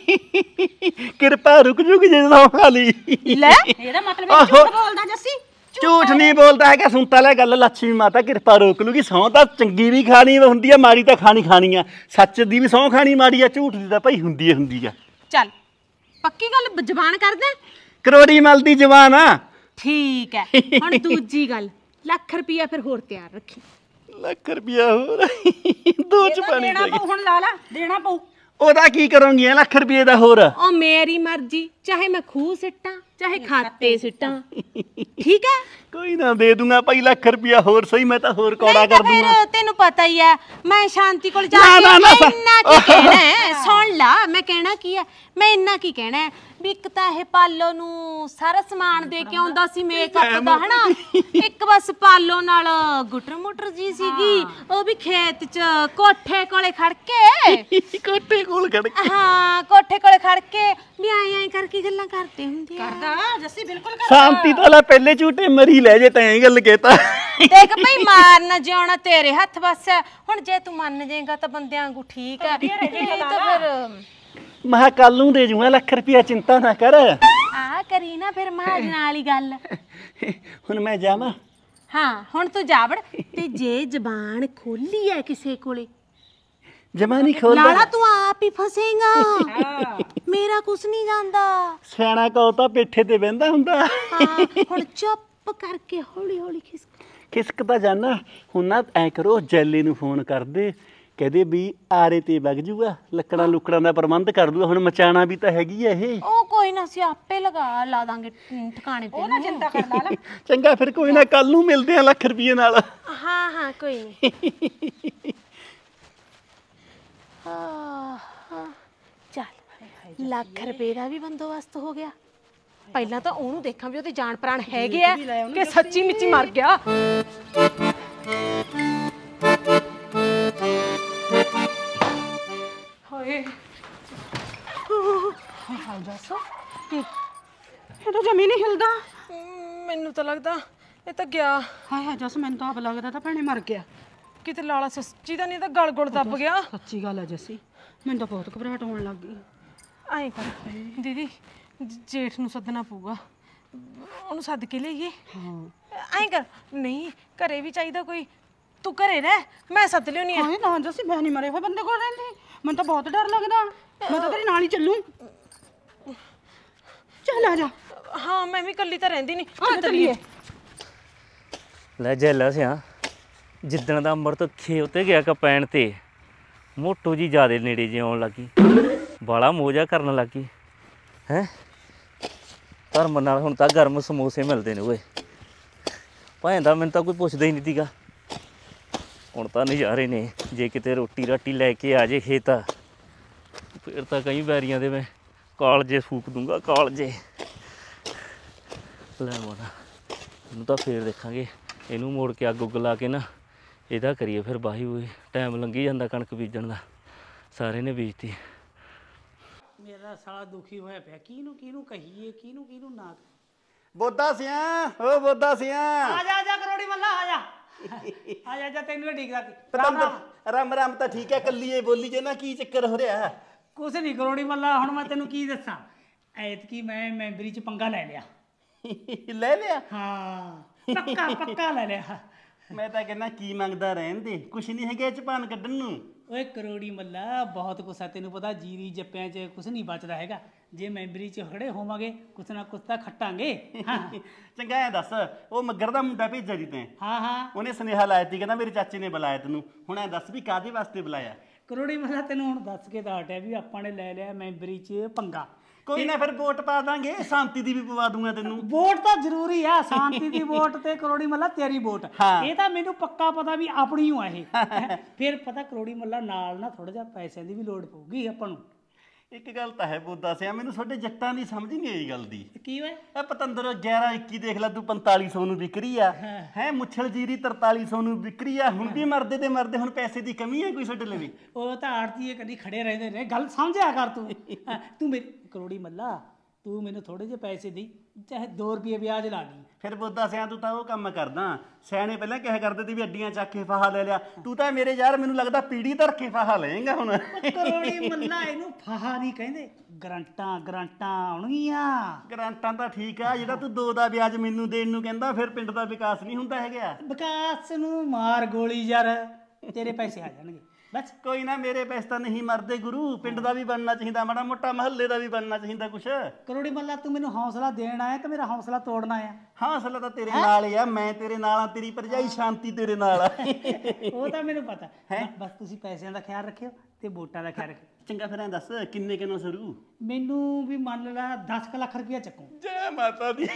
ਕਿਰਪਾ ਰੁਕ ਜੂਗੀ ਜੇ ਸੌਂ ਖਾ ਲਈ। ਲੈ ਇਹਦਾ ਮਤਲਬ ਇਹ ਝੂਠ ਬੋਲਦਾ ਜੱਸੀ। ਝੂਠ ਨਹੀਂ ਬੋਲਦਾ ਹੈਗਾ। ਸੁਣਤਾ ਲੈ ਗੱਲ, ਲక్ష్ਮੀ ਮਾਤਾ ਕਿਰਪਾ ਰੋਕ ਲੂਗੀ। ਸਹੁੰ ਤਾਂ ਚੰਗੀ ਵੀ ਖਾਣੀ ਹੁੰਦੀ ਆ, ਮਾੜੀ ਤਾਂ ਖਾਣੀ ਆ। ਸੱਚ ਦੀ ਵੀ ਸਹੁੰ ਖਾਣੀ ਮਾੜੀ ਆ, ਝੂਠ ਦੀ ਤਾਂ ਭਾਈ ਹੁੰਦੀ ਆ। ਚੱਲ ਪੱਕੀ ਗੱਲ ਜ਼ਬਾਨ ਕਰਦਾ। ਕਰੋੜੀ ਮਲ ਦੀ ਜਵਾਨ ਆ। ਠੀਕ ਹੈ। ਹੁਣ ਦੂਜੀ ਗੱਲ, ਲੱਖ ਰੁਪਇਆ ਫਿਰ ਹੋਰ ਤਿਆਰ ਰੱਖੀ। ਲੱਖ ਰੁਪਇਆ ਹੋਰ 2 ਚ ਪਾਣੀ ਦੇਣਾ ਪਊ ਹੁਣ ਲਾਲਾ, ਦੇਣਾ ਪਊ। ਉਹਦਾ ਕੀ ਕਰੋਂਗੀ ਲੱਖ ਰੁਪਏ ਦਾ ਹੋਰ? ਉਹ ਮੇਰੀ ਮਰਜ਼ੀ, ਚਾਹੇ ਮੈਂ ਖੂਹ ਸਿੱਟਾਂ ਚਾਹੇ ਖਾਤੇ ਸਿੱਟਾਂ। ਠੀਕ ਹੈ, ਕੋਈ ਨਾ ਦੇ ਦੂੰਗਾ ਭਾਈ ਲੱਖ ਰੁਪਇਆ ਹੋਰ। ਸਹੀ ਮੈਂ ਤਾਂ ਹੋਰ ਕੌੜਾ ਨਹੀਂ ਤਾਂ ਕਰ ਦੂੰਗਾ। ਫਿਰ ਤੈਨੂੰ ਪਤਾ ਹੀ ਹੈ, ਮੈਂ ਸ਼ਾਂਤੀ ਕੋਲ ਜਾ ਨਾ, ਕੇ ਨਾ, ਨਾ, ਇੰਨਾ ਕੀ ਕਹਿਣਾ ਹੈ, ਸੁਣ ਲਾ ਮੈਂ ਕਹਿਣਾ ਕੀ ਹੈ। ਮੈਂ ਇੰਨਾ ਕੀ ਕਹਿਣਾ ਹੈ ਵੀ ਇੱਕ ਤਾਂ ਇਹ ਪਾਲੋ ਨੂੰ ਸਾਰਾ ਸਮਾਨ ਦੇ ਕੇ ਆਉਂਦਾ ਸੀ ਮੇਕਅਪ ਦਾ, ਹਨਾ। ਇੱਕ ਬਸ ਪਾਲੋ ਨਾਲ ਗੁਟਰ ਮੁਟਰ ਜੀ ਸੀਗੀ, ਉਹ ਵੀ ਖੇਤ 'ਚ ਕੋਠੇ ਕੋਲੇ ਖੜ ਕੇ। ਕੋਠੇ ਕੋਲ ਖੜ ਕੇ? ਹਾਂ ਕੋਠੇ ਕੋਲੇ ਖੜ ਕੇ ਵੀ ਆਏ ਕਰਕੇ ਗੱਲਾਂ ਕਰਦੇ ਹੁੰਦੇ ਆ। ਕਰਦਾ ਜੱਸੀ, ਬਿਲਕੁਲ ਕਰਦਾ। ਸ਼ਾਂਤੀ ਤਾਂ ਲੈ ਪਹਿਲੇ ਝੂਟੇ ਮਰੀ ਲੈ ਜੇ ਤੈਂ ਗੱਲ ਕਹਿਤਾ। ਦੇਖ ਭਈ ਮਾਰਨਾ ਜਿਉਣਾ ਤੇਰੇ ਹੱਥ ਬਸ ਹੈ। ਹੁਣ ਜੇ ਤੂੰ ਮੰਨ ਜਾਏਗਾ ਤਾਂ ਬੰਦਿਆਂ ਵਾਂਗੂ ਠੀਕ ਹੈ, ਨਹੀਂ ਤਾਂ ਫਿਰ ਮੈਂ ਕੱਲ ਨੂੰ ਦੇ ਜੂਗਾ ਲੱਖ ਰੁਪਇਆ, ਚਿੰਤਾ ਨਾ ਕਰ। ਆ ਕਰੀ ਨਾ ਫਿਰ ਮਹਾਜਨ ਵਾਲੀ ਗੱਲ। ਹੁਣ ਮੈਂ ਜਾਵਾਂ? ਹਾਂ ਹੁਣ ਤੂੰ ਜਾਵੜ। ਤੇ ਜੇ ਜ਼ਬਾਨ ਖੋਲੀ ਹੈ ਕਿਸੇ ਕੋਲੇ, ਜਮਾ ਨਹੀਂ ਖੋਲਦਾ। ਲਾਲਾ ਤੂੰ ਆਪ ਹੀ ਫਸੇਗਾ, ਮੇਰਾ ਕੁਛ ਨਹੀਂ ਜਾਂਦਾ। ਸਿਆਣਾ ਕਹੋ ਤਾਂ ਪੇਠੇ ਤੇ ਬਹਿੰਦਾ ਹੁੰਦਾ। ਹਾਂ ਹੁਣ ਚੁੱਪ ਕਰਕੇ ਹੌਲੀ ਹੌਲੀ ਖਿਸਕਦਾ ਜਾਨਾ। ਹੁਣ ਨਾ ਐ ਕਰੋ, ਜੈਲੇ ਨੂੰ ਫੋਨ ਕਰ ਦੇ, ਕਹਦੇ ਵੀ ਆਰੇ ਤੇ ਵਗ ਜੂਗਾ, ਲੱਕੜਾਂ ਲੁਕੜਾਂ ਦਾ ਪ੍ਰਬੰਧ ਕਰ ਦੂਗਾ। ਹੁਣ ਮਚਾਣਾ ਵੀ ਤਾਂ ਹੈਗੀ ਆ ਇਹ। ਉਹ ਕੋਈ ਨਾ, ਅਸੀਂ ਆਪੇ ਲਾ ਦਾਂਗੇ ਠਿਕਾਣੇ ਤੇ। ਉਹ ਨਾ ਚਿੰਤਾ ਕਰ ਲਾਲਾ। ਚੰਗਾ ਫਿਰ ਕੋਈ ਨਾ, ਕੱਲ ਨੂੰ ਮਿਲਦੇ ਆ ਲੱਖ ਰੁਪਏ ਨਾਲ। ਹਾਂ ਹਾਂ ਕੋਈ ਨਹੀਂ। ਚੱਲ ਲੱਖ ਰੁਪਏ ਦਾ ਵੀ ਬੰਦੋਬਸਤ ਹੋ ਗਿਆ। ਪਹਿਲਾਂ ਤਾਂ ਉਹਨੂੰ ਦੇਖਾਂ ਵੀ ਉਹਦੇ ਜਾਨ ਪ੍ਰਾਣ ਹੈਗੇ ਆ ਕਿ ਸੱਚੀ ਮਿੱਚੀ ਮਰ ਗਿਆ। ਹਾਏ ਹਾਲ ਦੱਸ, ਇਹ ਤਾਂ ਜਮੀ ਨਹੀਂ ਹਿਲਦਾ। ਮੈਨੂੰ ਤਾਂ ਲੱਗਦਾ ਇਹ ਤਾਂ ਗਿਆ। ਹਾਏ ਹਾਏ ਜੱਸ, ਮੈਨੂੰ ਤਾਂ ਆਪ ਲੱਗਦਾ ਤਾਂ ਭੈਣੇ ਮਰ ਗਿਆ। ਕਿਤੇ ਲਾਲਾ ਸੱਚੀ ਤਾਂ ਨਹੀਂ ਤਾਂ ਗਲ ਗੁਲ ਦੱਬ ਗਿਆ। ਸੱਚੀ ਗੱਲ ਹੈ ਜੱਸੀ, ਮੈਨੂੰ ਤਾਂ ਬਹੁਤ ਘਬਰਾਹਟ ਹੋਣ ਲੱਗ ਗਈ। ਐਂ ਕਰ ਦੀਦੀ, ਜੇਠ ਨੂੰ ਸੱਦਣਾ ਪਊਗਾ। ਉਹਨੂੰ ਸੱਦ ਕੇ ਲਈਏ ਹਾਂ ਐਂ ਕਰ ਨਹੀਂ ਘਰੇ ਵੀ ਚਾਹੀਦਾ ਕੋਈ ਤੂੰ ਘਰੇ ਰਹਿ ਮੈਂ ਸੱਦ ਲਿਓਨੀ ਆ ਹਾਂ ਨਾ ਜੱਸੀ ਮੈਂ ਨਹੀਂ ਮਰੇ ਹੋਏ ਬੰਦੇ ਕੋਲ ਰਹਿੰਦੀ ਮੈਨੂੰ ਤਾਂ ਬਹੁਤ ਡਰ ਲੱਗਦਾ ਮੈਂ ਤਾਂ ਤੇਰੇ ਨਾਲ ਹੀ ਚੱਲੂ ਚੱਲ ਆ ਜਾ ਹਾਂ ਮੈਂ ਵੀ ਇਕੱਲੀ ਤਾਂ ਰਹਿੰਦੀ ਨਹੀਂ ਆ ਚੱਲੀਏ ਲੈ ਜੈਲਾ ਸਿਆ ਜਿੱਦਣ ਦਾ ਅੰਮ੍ਰਿਤ ਖੇ ਉੱਤੇ ਗਿਆ ਕਪੈਣ ਤੇ ਮੋਟੂ ਜੀ ਜ਼ਿਆਦੇ ਨੇੜੇ ਜੇ ਆਉਣ ਲੱਗੀ ਬਾਲਾ ਮੋਜਾ ਕਰਨ ਲੱਗੀ ਹੈ ਧਰਮ ਨਾਲ ਹੁਣ ਤਾਂ ਗਰਮ ਸਮੋਸੇ ਮਿਲਦੇ ਨੇ ਓਏ ਭਾਂਦਾ ਮੈਨੂੰ ਤਾਂ ਕੋਈ ਪੁੱਛਦਾ ਹੀ ਨਹੀਂ ਤੀਗਾ ਹੁਣ ਤਾਂ ਨਜ਼ਾਰੇ ਨੇ ਜੇ ਕਿਤੇ ਰੋਟੀ ਰਾਟੀ ਲੈ ਕੇ ਆ ਜੇ ਖੇਤ ਫਿਰ ਤਾਂ ਕਈ ਵੈਰੀਆਂ ਦੇ ਮੈਂ ਕਾਲਜੇ ਫੂਕ ਦੂੰਗਾ ਕਾਲਜੇ ਲੈ ਮੋਨਾ ਇਹਨੂੰ ਤਾਂ ਫੇਰ ਦੇਖਾਂਗੇ ਇਹਨੂੰ ਮੋੜ ਕੇ ਅੱਗ ਉੱਗ ਲਾ ਕੇ ਨਾ ਇਹਦਾ ਕਰੀਏ ਫਿਰ ਬਾਹੀ ਹੋਏ ਟਾਈਮ ਲੰਘੀ ਜਾਂਦਾ ਕਣਕ ਬੀਜਣ ਦਾ ਸਾਰੇ ਨੇ ਬੀਜਤੀ ਮੇਰਾ ਸਾਲਾ ਦੁਖੀ ਹੋਇਆ ਪਿਆ ਕਿਹਨੂੰ ਕਹੀਏ ਕਿਹਨੂੰ ਨਾ ਬੋਦਾ ਸਿਆ ਓ ਬੋਦਾ ਸਿਆ ਆ ਜਾ ਕਰੋੜੀ ਮੱਲਾ ਆ ਜਾ ਤੈਨੂੰ ਢੀਕਦਾ ਪਤੰਦਰ ਰਾਮ ਰਾਮ ਤਾਂ ਠੀਕ ਹੈ ਕੱਲੀਏ ਬੋਲੀ ਜੇ ਨਾ ਕੀ ਚੱਕਰ ਹੋ ਰਿਹਾ ਕੁਛ ਨਹੀਂ ਕਰੋੜੀ ਮੱਲਾ ਹੁਣ ਮੈਂ ਤੈਨੂੰ ਕੀ ਦੱਸਾਂ ਐਤਕੀ ਮੈਂ ਮੈਂਬਰੀ ਚ ਪੰਗਾ ਲੈ ਲਿਆ ਲੈ ਲਿਆ ਹਾਂ ਪੱਕਾ ਲੈ ਲਿਆ ਮੈਂ ਤਾਂ ਕਹਿੰਦਾ ਕੀ ਮੰਗਦਾ ਰਹਿਣ ਦੇ ਕੁਛ ਨਹੀਂ ਹੈਗਾ ਚਪਾਨ ਕੱਢਣ ਨੂੰ ਓਏ ਕਰੋੜੀ ਮੱਲਾ ਬਹੁਤ ਕੁਛ ਆ ਤੈਨੂੰ ਪਤਾ ਜੀਰੀ ਜੱਪਿਆਂ 'ਚ ਕੁਛ ਨਹੀਂ ਬਚਦਾ ਹੈਗਾ ਜੇ ਮੈਂਬਰੀ 'ਚ ਖੜੇ ਹੋਵਾਂਗੇ ਕੁਛ ਨਾ ਕੁਛ ਤਾਂ ਖੱਟਾਂਗੇ ਹਾਂ ਚੰਗਾ ਐ ਦੱਸ ਉਹ ਮੱਗਰ ਦਾ ਮੁੰਡਾ ਭੇਜਿਆ ਜੀ ਤੈਂ ਹਾਂ ਉਹਨੇ ਸੁਨੇਹਾ ਲਾਇਆ ਸੀ ਕਹਿੰਦਾ ਮੇਰੇ ਚਾਚੇ ਨੇ ਬੁਲਾਇਆ ਤੈਨੂੰ ਹੁਣ ਐ ਦੱਸ ਵੀ ਕਾਹਦੇ ਵਾਸਤੇ ਬੁਲਾਇਆ ਕਰੋੜੀ ਮੱਲਾ ਤੈਨੂੰ ਹੁਣ ਦੱਸ ਕੇ ਤਾਂ ਹਟਿਆ ਵੀ ਆਪਾਂ ਨੇ ਲੈ ਲਿਆ ਮੈਂਬਰੀ 'ਚ ਪੰਗਾ ਕੋਈ ਨਾ ਫਿਰ ਵੋਟ ਪਾ ਦਾਂਗੇ ਸ਼ਾਂਤੀ ਦੀ ਵੀ ਪਵਾ ਦੂੰਗਾ ਤੈਨੂੰ ਵੋਟ ਤਾਂ ਜ਼ਰੂਰੀ ਆ ਸ਼ਾਂਤੀ ਦੀ ਵੋਟ ਤੇ ਕਰੋੜੀ ਮੱਲਾ ਤੇਰੀ ਵੋਟ ਇਹ ਤਾਂ ਮੈਨੂੰ ਪੱਕਾ ਪਤਾ ਵੀ ਆਪਣੀ ਓ ਆ ਇਹ ਫਿਰ ਪਤਾ ਕਰੋੜੀ ਮੱਲਾ ਨਾਲ ਨਾ ਥੋੜਾ ਜਿਹਾ ਪੈਸਿਆਂ ਦੀ ਵੀ ਲੋੜ ਪਊਗੀ ਆਪਾਂ ਨੂੰ ਇੱਕ ਗੱਲ ਤਾਂ ਹੈ ਬੋਦਾ ਸਿਆ ਮੈਨੂੰ ਤੁਹਾਡੇ ਜੱਟਾਂ ਦੀ ਸਮਝ ਨਹੀਂ ਆਈ ਗੱਲ ਦੀ ਕੀ ਓਏ ਇਹ ਪਤੰਦਰ 11 21 ਦੇਖ ਲੈ ਤੂੰ 4500 ਨੂੰ ਵਿਕਰੀ ਆ ਹੈ ਮੁੱਛਲ ਜੀਰੀ 4300 ਨੂੰ ਵਿਕਰੀ ਆ ਹੁਣ ਵੀ ਮਰਦੇ ਤੇ ਮਰਦੇ ਹੁਣ ਪੈਸੇ ਦੀ ਕਮੀ ਹੈ ਕੋਈ ਤੁਹਾਡੇ ਲਈ ਉਹ ਤਾਂ ਆੜਤੀਏ ਕਦੀ ਖੜੇ ਰਹਿੰਦੇ ਨੇ ਗੱਲ ਸਮਝਿਆ ਕਰ ਤੂੰ ਤੂੰ ਮੇਰੀ ਕਰੋੜੀ ਮੱਲਾ ਤੂੰ ਮੈਨੂੰ ਥੋੜੇ ਜਿਹੇ ਪੈਸੇ ਦੇ ਚਾਹੇ 2 ਰੁਪਏ ਵਿਆਜ ਲਾ ਲਈ ਫਿਰ ਬੋਦਾ ਸਿਆ ਤੂੰ ਤਾਂ ਉਹ ਕੰਮ ਕਰਦਾ ਸਿਆਣੇ ਪਹਿਲਾਂ ਕਿਹਾ ਕਰਦੇ ਤੇ ਵੀ ਅੱਡੀਆਂ ਚੱਕ ਕੇ ਫਾਹਾ ਲੈ ਲਿਆ ਤੂੰ ਤਾਂ ਮੇਰੇ ਯਾਰ ਮੈਨੂੰ ਲੱਗਦਾ ਪੀੜੀ ਧਰ ਕੇ ਫਾਹਾ ਲਏਗਾ ਹੁਣ ਕਰੋੜੀ ਮੱਲਾ ਇਹਨੂੰ ਫਾਹਾ ਨਹੀਂ ਕਹਿੰਦੇ ਗਰੰਟਾਂ ਆਉਣਗੀਆਂ ਗਰੰਟਾਂ ਤਾਂ ਠੀਕ ਆ ਜਿਹੜਾ ਤੂੰ 2 ਦਾ ਵਿਆਜ ਮੈਨੂੰ ਦੇਣ ਨੂੰ ਕਹਿੰਦਾ ਫਿਰ ਪਿੰਡ ਦਾ ਵਿਕਾਸ ਨਹੀਂ ਹੁੰਦਾ ਹੈਗਾ ਵਿਕਾਸ ਨੂੰ ਮਾਰ ਗੋਲੀ ਯਾਰ ਤੇਰੇ ਪੈਸੇ ਆ ਜਾਣਗੇ ਬਸ ਕੋਈ ਨਾ ਮੇਰੇ ਪੈਸੇ ਤਾਂ ਨਹੀਂ ਮਰਦੇ ਗੁਰੂ ਪਿੰਡ ਦਾ ਵੀ ਬਣਨਾ ਚਾਹੀਦਾ ਮਾੜਾ ਮੋਟਾ ਮਹੱਲੇ ਦਾ ਵੀ ਬਣਨਾ ਚਾਹੀਦਾ ਕੁਛ ਕਰੋੜੀ ਮੱਲਾ ਤੂੰ ਮੈਨੂੰ ਹੌਸਲਾ ਦੇਣ ਆਇਆ ਕਿ ਮੇਰਾ ਹੌਸਲਾ ਤੋੜਨਾ ਆਇਆ ਹੌਸਲਾ ਤਾਂ ਤੇਰੇ ਨਾਲ ਹੀ ਆ ਮੈਂ ਤੇਰੇ ਨਾਲ ਆ ਤੇਰੀ ਭਰਜਾਈ ਸ਼ਾਂਤੀ ਤੇਰੇ ਨਾਲ ਆ ਉਹ ਤਾਂ ਮੈਨੂੰ ਪਤਾ ਬਸ ਤੁਸੀਂ ਪੈਸਿਆਂ ਦਾ ਖਿਆਲ ਰੱਖਿਓ ਤੇ ਵੋਟਾਂ ਦਾ ਖਿਆਲ ਰੱਖਿਓ ਚੰਗਾ ਫਿਰ ਐਂ ਦੱਸ ਕਿੰਨੇ ਕਿਨੋਂ ਸ਼ੁਰੂ ਮੈਨੂੰ ਵੀ ਮੰਨ ਲਾ 10 ਲੱਖ ਰੁਪਇਆ ਚੱਕੂ ਜੈ ਮਾਤਾ ਦੀ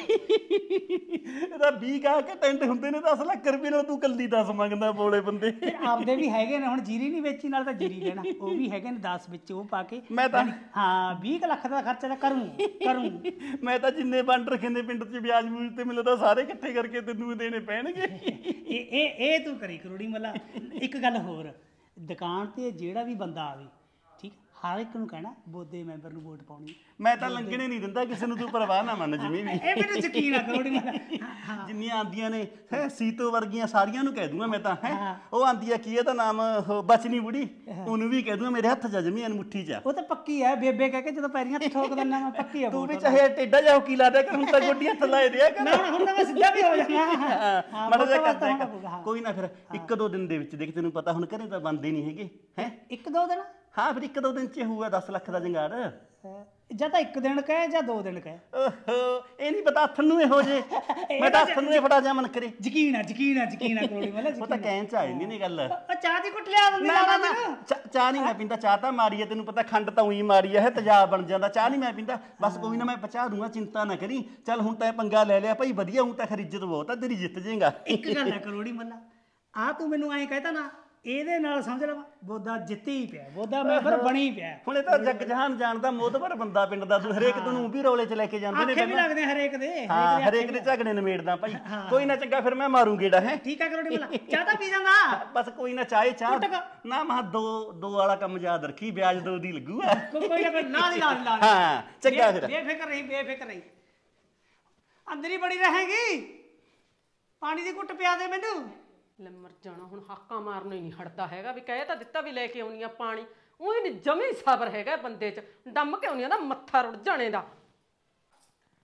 ਇਹਦਾ 20 ਕਾ ਕੇ ਟੈਂਟ ਹੁੰਦੇ ਨੇ 10 ਲੱਖ ਰੁਪਏ ਨਾਲ ਤੂੰ ਕੱਲੀ 10 ਮੰਗਦਾ ਬੋਲੇ ਬੰਦੇ ਆਪਦੇ ਵੀ ਹੈਗੇ ਨੇ ਹੁਣ ਜੀਰੀ ਨਹੀਂ ਵੇਚੀ ਨਾਲ ਤਾਂ ਜੀਰੀ ਲੈਣਾ ਉਹ ਵੀ ਹੈਗੇ ਨੇ 10 ਵਿੱਚ ਉਹ ਪਾ ਕੇ ਮੈਂ ਤਾਂ ਹਾਂ 20 ਲੱਖ ਦਾ ਖਰਚਾ ਤਾਂ ਕਰੂੰ ਮੈਂ ਤਾਂ ਜਿੰਨੇ ਵੰਡ ਰੱਖੇ ਨੇ ਪਿੰਡ 'ਚ ਵਿਆਜ ਬੂਜ ਤੇ ਮੈਨੂੰ ਤਾਂ ਸਾਰੇ ਇਕੱਠੇ ਕਰਕੇ ਤੈਨੂੰ ਦੇਣੇ ਪੈਣਗੇ ਇਹ ਤੂੰ ਕਰੀ ਕਰੋੜੀ ਮੱਲਾ ਇੱਕ ਗੱਲ ਹੋਰ ਦੁਕਾਨ ਤੇ ਜਿਹੜਾ ਵੀ ਬੰਦਾ ਆਵੇ ਠੀਕ ਹਰ ਇੱਕ ਨੂੰ ਕਹਿਣਾ ਬੋਦੇ ਮੈਂਬਰ ਨੂੰ ਵੋਟ ਪਾਉਣੀ ਮੈਂ ਤਾਂ ਲੰਘਣੇ ਨਹੀਂ ਦਿੰਦਾ ਕਿਸੇ ਨੂੰ ਤੂੰ ਪਰਵਾਹ ਨਾ ਮੰਨ ਜਿਵੇਂ ਵੀ ਇਹ ਮੈਨੂੰ ਯਕੀਨ ਆ ਕਰੋੜੀ ਮੱਲਾ ਜਿੰਨੀਆਂ ਆਂਦੀਆਂ ਨੇ ਹੈ ਸੀਤੋ ਵਰਗੀਆਂ ਸਾਰੀਆਂ ਨੂੰ ਕਹਿ ਦੂੰਗਾ ਮੈਂ ਤਾਂ ਹੈ ਉਹ ਆਂਦੀ ਆ ਕੀ ਇਹਦਾ ਨਾਮ ਬਚਨੀ ਬੁੜੀ ਉਹਨੂੰ ਵੀ ਕਹਿ ਦੂੰਗਾ ਮੇਰੇ ਹੱਥ 'ਚ ਜ਼ਮੀਨ ਮੁੱਠੀ 'ਚ ਉਹ ਤਾਂ ਪੱਕੀ ਹੈ ਬੇਬੇ ਕਹਿ ਕੇ ਜਦੋਂ ਪੈਰੀਆਂ ਤੇ ਠੋਕ ਦਿੰਦਾ ਮੈਂ ਪੱਕੀ ਆ ਤੂੰ ਵੀ ਚਾਹੇ ਟੇਡਾ ਜਾ ਕੀ ਲਾ ਦੇ ਕਰ ਹੁਣ ਤਾਂ ਗੋਡੀ ਹੱਥ ਲਾਏ ਦੇ ਕਰ ਨਾ ਹੁਣ ਤਾਂ ਮੈਂ ਸਿੱਧਾ ਵੀ ਹੋ ਜਾਣਾ ਮਾੜਾ ਜਿਹਾ ਕਰ ਕੋਈ ਨਾ ਫਿਰ 1-2 ਦਿਨ ਦੇ ਵਿੱਚ ਦੇਖ ਤੈਨੂੰ ਪਤਾ ਹੁਣ ਘਰੇ ਤਾਂ ਬੰਦੇ ਨਹੀਂ ਹੈਗੇ ਹੈ 1-2 ਦਿਨ ਹਾਂ ਫਿਰ 1-2 ਦਿਨ 'ਚ ਹੋਊਗਾ 10 ਲੱਖ ਦਾ ਜੰਗਾੜ ਜਾਂ ਤਾਂ 1 ਦਿਨ ਕਹੇ ਜਾਂ 2 ਦਿਨ ਕਹੇ ਓਹੋ ਇਹ ਨਹੀਂ ਪਤਾ ਹੱਥ ਨੂੰ ਇਹੋ ਜੇ ਮੈਂ ਤਾਂ ਹੱਥ ਨੂੰ ਫੜਾ ਜਾ ਮਨ ਕਰੇ ਯਕੀਨ ਆ ਕਰੋੜੀ ਮੱਲਾ ਉਹ ਤਾਂ ਕਹਿਣ 'ਚ ਆ ਜਾਂਦੀ ਨਹੀਂ ਗੱਲ ਉਹ ਚਾਹ ਦੀ ਕੁੱਟ ਲਿਆ ਦਿੰਦੀ ਨਾ ਚਾਹ ਨਹੀਂ ਮੈਂ ਪੀਂਦਾ ਚਾਹ ਤਾਂ ਮਾਰੀ ਹੈ ਤੈਨੂੰ ਪਤਾ ਖੰਡ ਤਾਂ ਉਹੀ ਮਾਰੀ ਹੈ ਤੇਜ਼ਾਬ ਬਣ ਜਾਂਦਾ ਚਾਹ ਨਹੀਂ ਮੈਂ ਪੀਂਦਾ ਬਸ ਕੋਈ ਨਾ ਮੈਂ ਪਚਾ ਦੂੰਗਾ ਚਿੰਤਾ ਨਾ ਕਰੀ ਚੱਲ ਹੁਣ ਤਾਂ ਪੰਗਾ ਲੈ ਲਿਆ ਭਾਈ ਵਧੀਆ ਹੁਣ ਤਾਂ ਖਰੀ ਇੱਜ਼ਤ ਬਹੁਤ ਆ ਤੇਰੀ ਜਿੱਤ ਜਾਏਗਾ ਇੱਕ ਗੱਲ ਹੈ ਕਰੋੜੀ ਮੱਲਾ ਆ ਤੂੰ ਮੈਨੂੰ ਐਂ ਕਹਿਤਾ ਨਾ ਇਹਦੇ ਨਾਲ ਸਮਝ ਲਵਾ ਬੋਦਾ ਜਿੱਤੀ ਹੀ ਪਿਆ ਬੋਦਾ ਮੈਂਬਰ ਬਣੀ ਪਿਆ ਹੁਣ ਇਹ ਤਾਂ ਜੱਗ ਜਹਾਨ ਜਾਣਦਾ ਮੋਦਵਰ ਬੰਦਾ ਪਿੰਡ ਦਾ ਹਰੇਕ ਨੂੰ ਵੀ ਰੋਲੇ 'ਚ ਲੈ ਕੇ ਜਾਂਦੇ ਨੇ ਆਖੇ ਵੀ ਲੱਗਦੇ ਹਰੇਕ ਦੇ ਹਾਂ ਹਰੇਕ ਦੇ ਝਗੜੇ ਨਿਮੇੜਦਾ ਭਾਈ ਕੋਈ ਨਾ ਚੰਗਾ ਫਿਰ ਮੈਂ ਮਾਰੂ ਗੇੜਾ ਹੈ ਠੀਕ ਆ ਕਰੋੜੀ ਮੱਲਾ ਚਾਹ ਤਾਂ ਪੀ ਜਾਂਦਾ ਬਸ ਕੋਈ ਨਾ ਚਾਹ ਨਾ ਮਾ ਦੋ ਵਾਲਾ ਕੰਮ ਯਾਦ ਰੱਖੀ ਵਿਆਜ 2 ਦੀ ਲੱਗੂਗਾ ਕੋਈ ਨਾ ਨਾਲ ਹੀ ਹਾਂ ਚੰਗਾ ਫਿਰ ਬੇਫਿਕਰ ਰਹੀ ਅੰਦਰ ਹੀ ਬੜੀ ਰਹੇਗੀ ਪਾਣੀ ਦੀ ਘੁੱਟ ਪਿਆ ਦੇ ਮੈਨੂੰ ਲੈ ਮਰ ਜਾਣਾ ਹੁਣ ਹਾਕਾਂ ਮਾਰਨੋਂ ਹੀ ਨਹੀਂ ਹਟਦਾ ਹੈਗਾ ਵੀ ਕਹਿ ਤਾਂ ਦਿੱਤਾ ਵੀ ਲੈ ਕੇ ਆਉਣੀ ਆ ਪਾਣੀ ਉਹ ਨਹੀਂ ਜਮੀ ਸਬਰ ਹੈਗਾ ਬੰਦੇ 'ਚ ਡੰਮ ਕੇ ਆਉਣੀ ਆ ਦਾ ਮੱਥਾ ਰੁੜ ਜਾਣੇ ਦਾ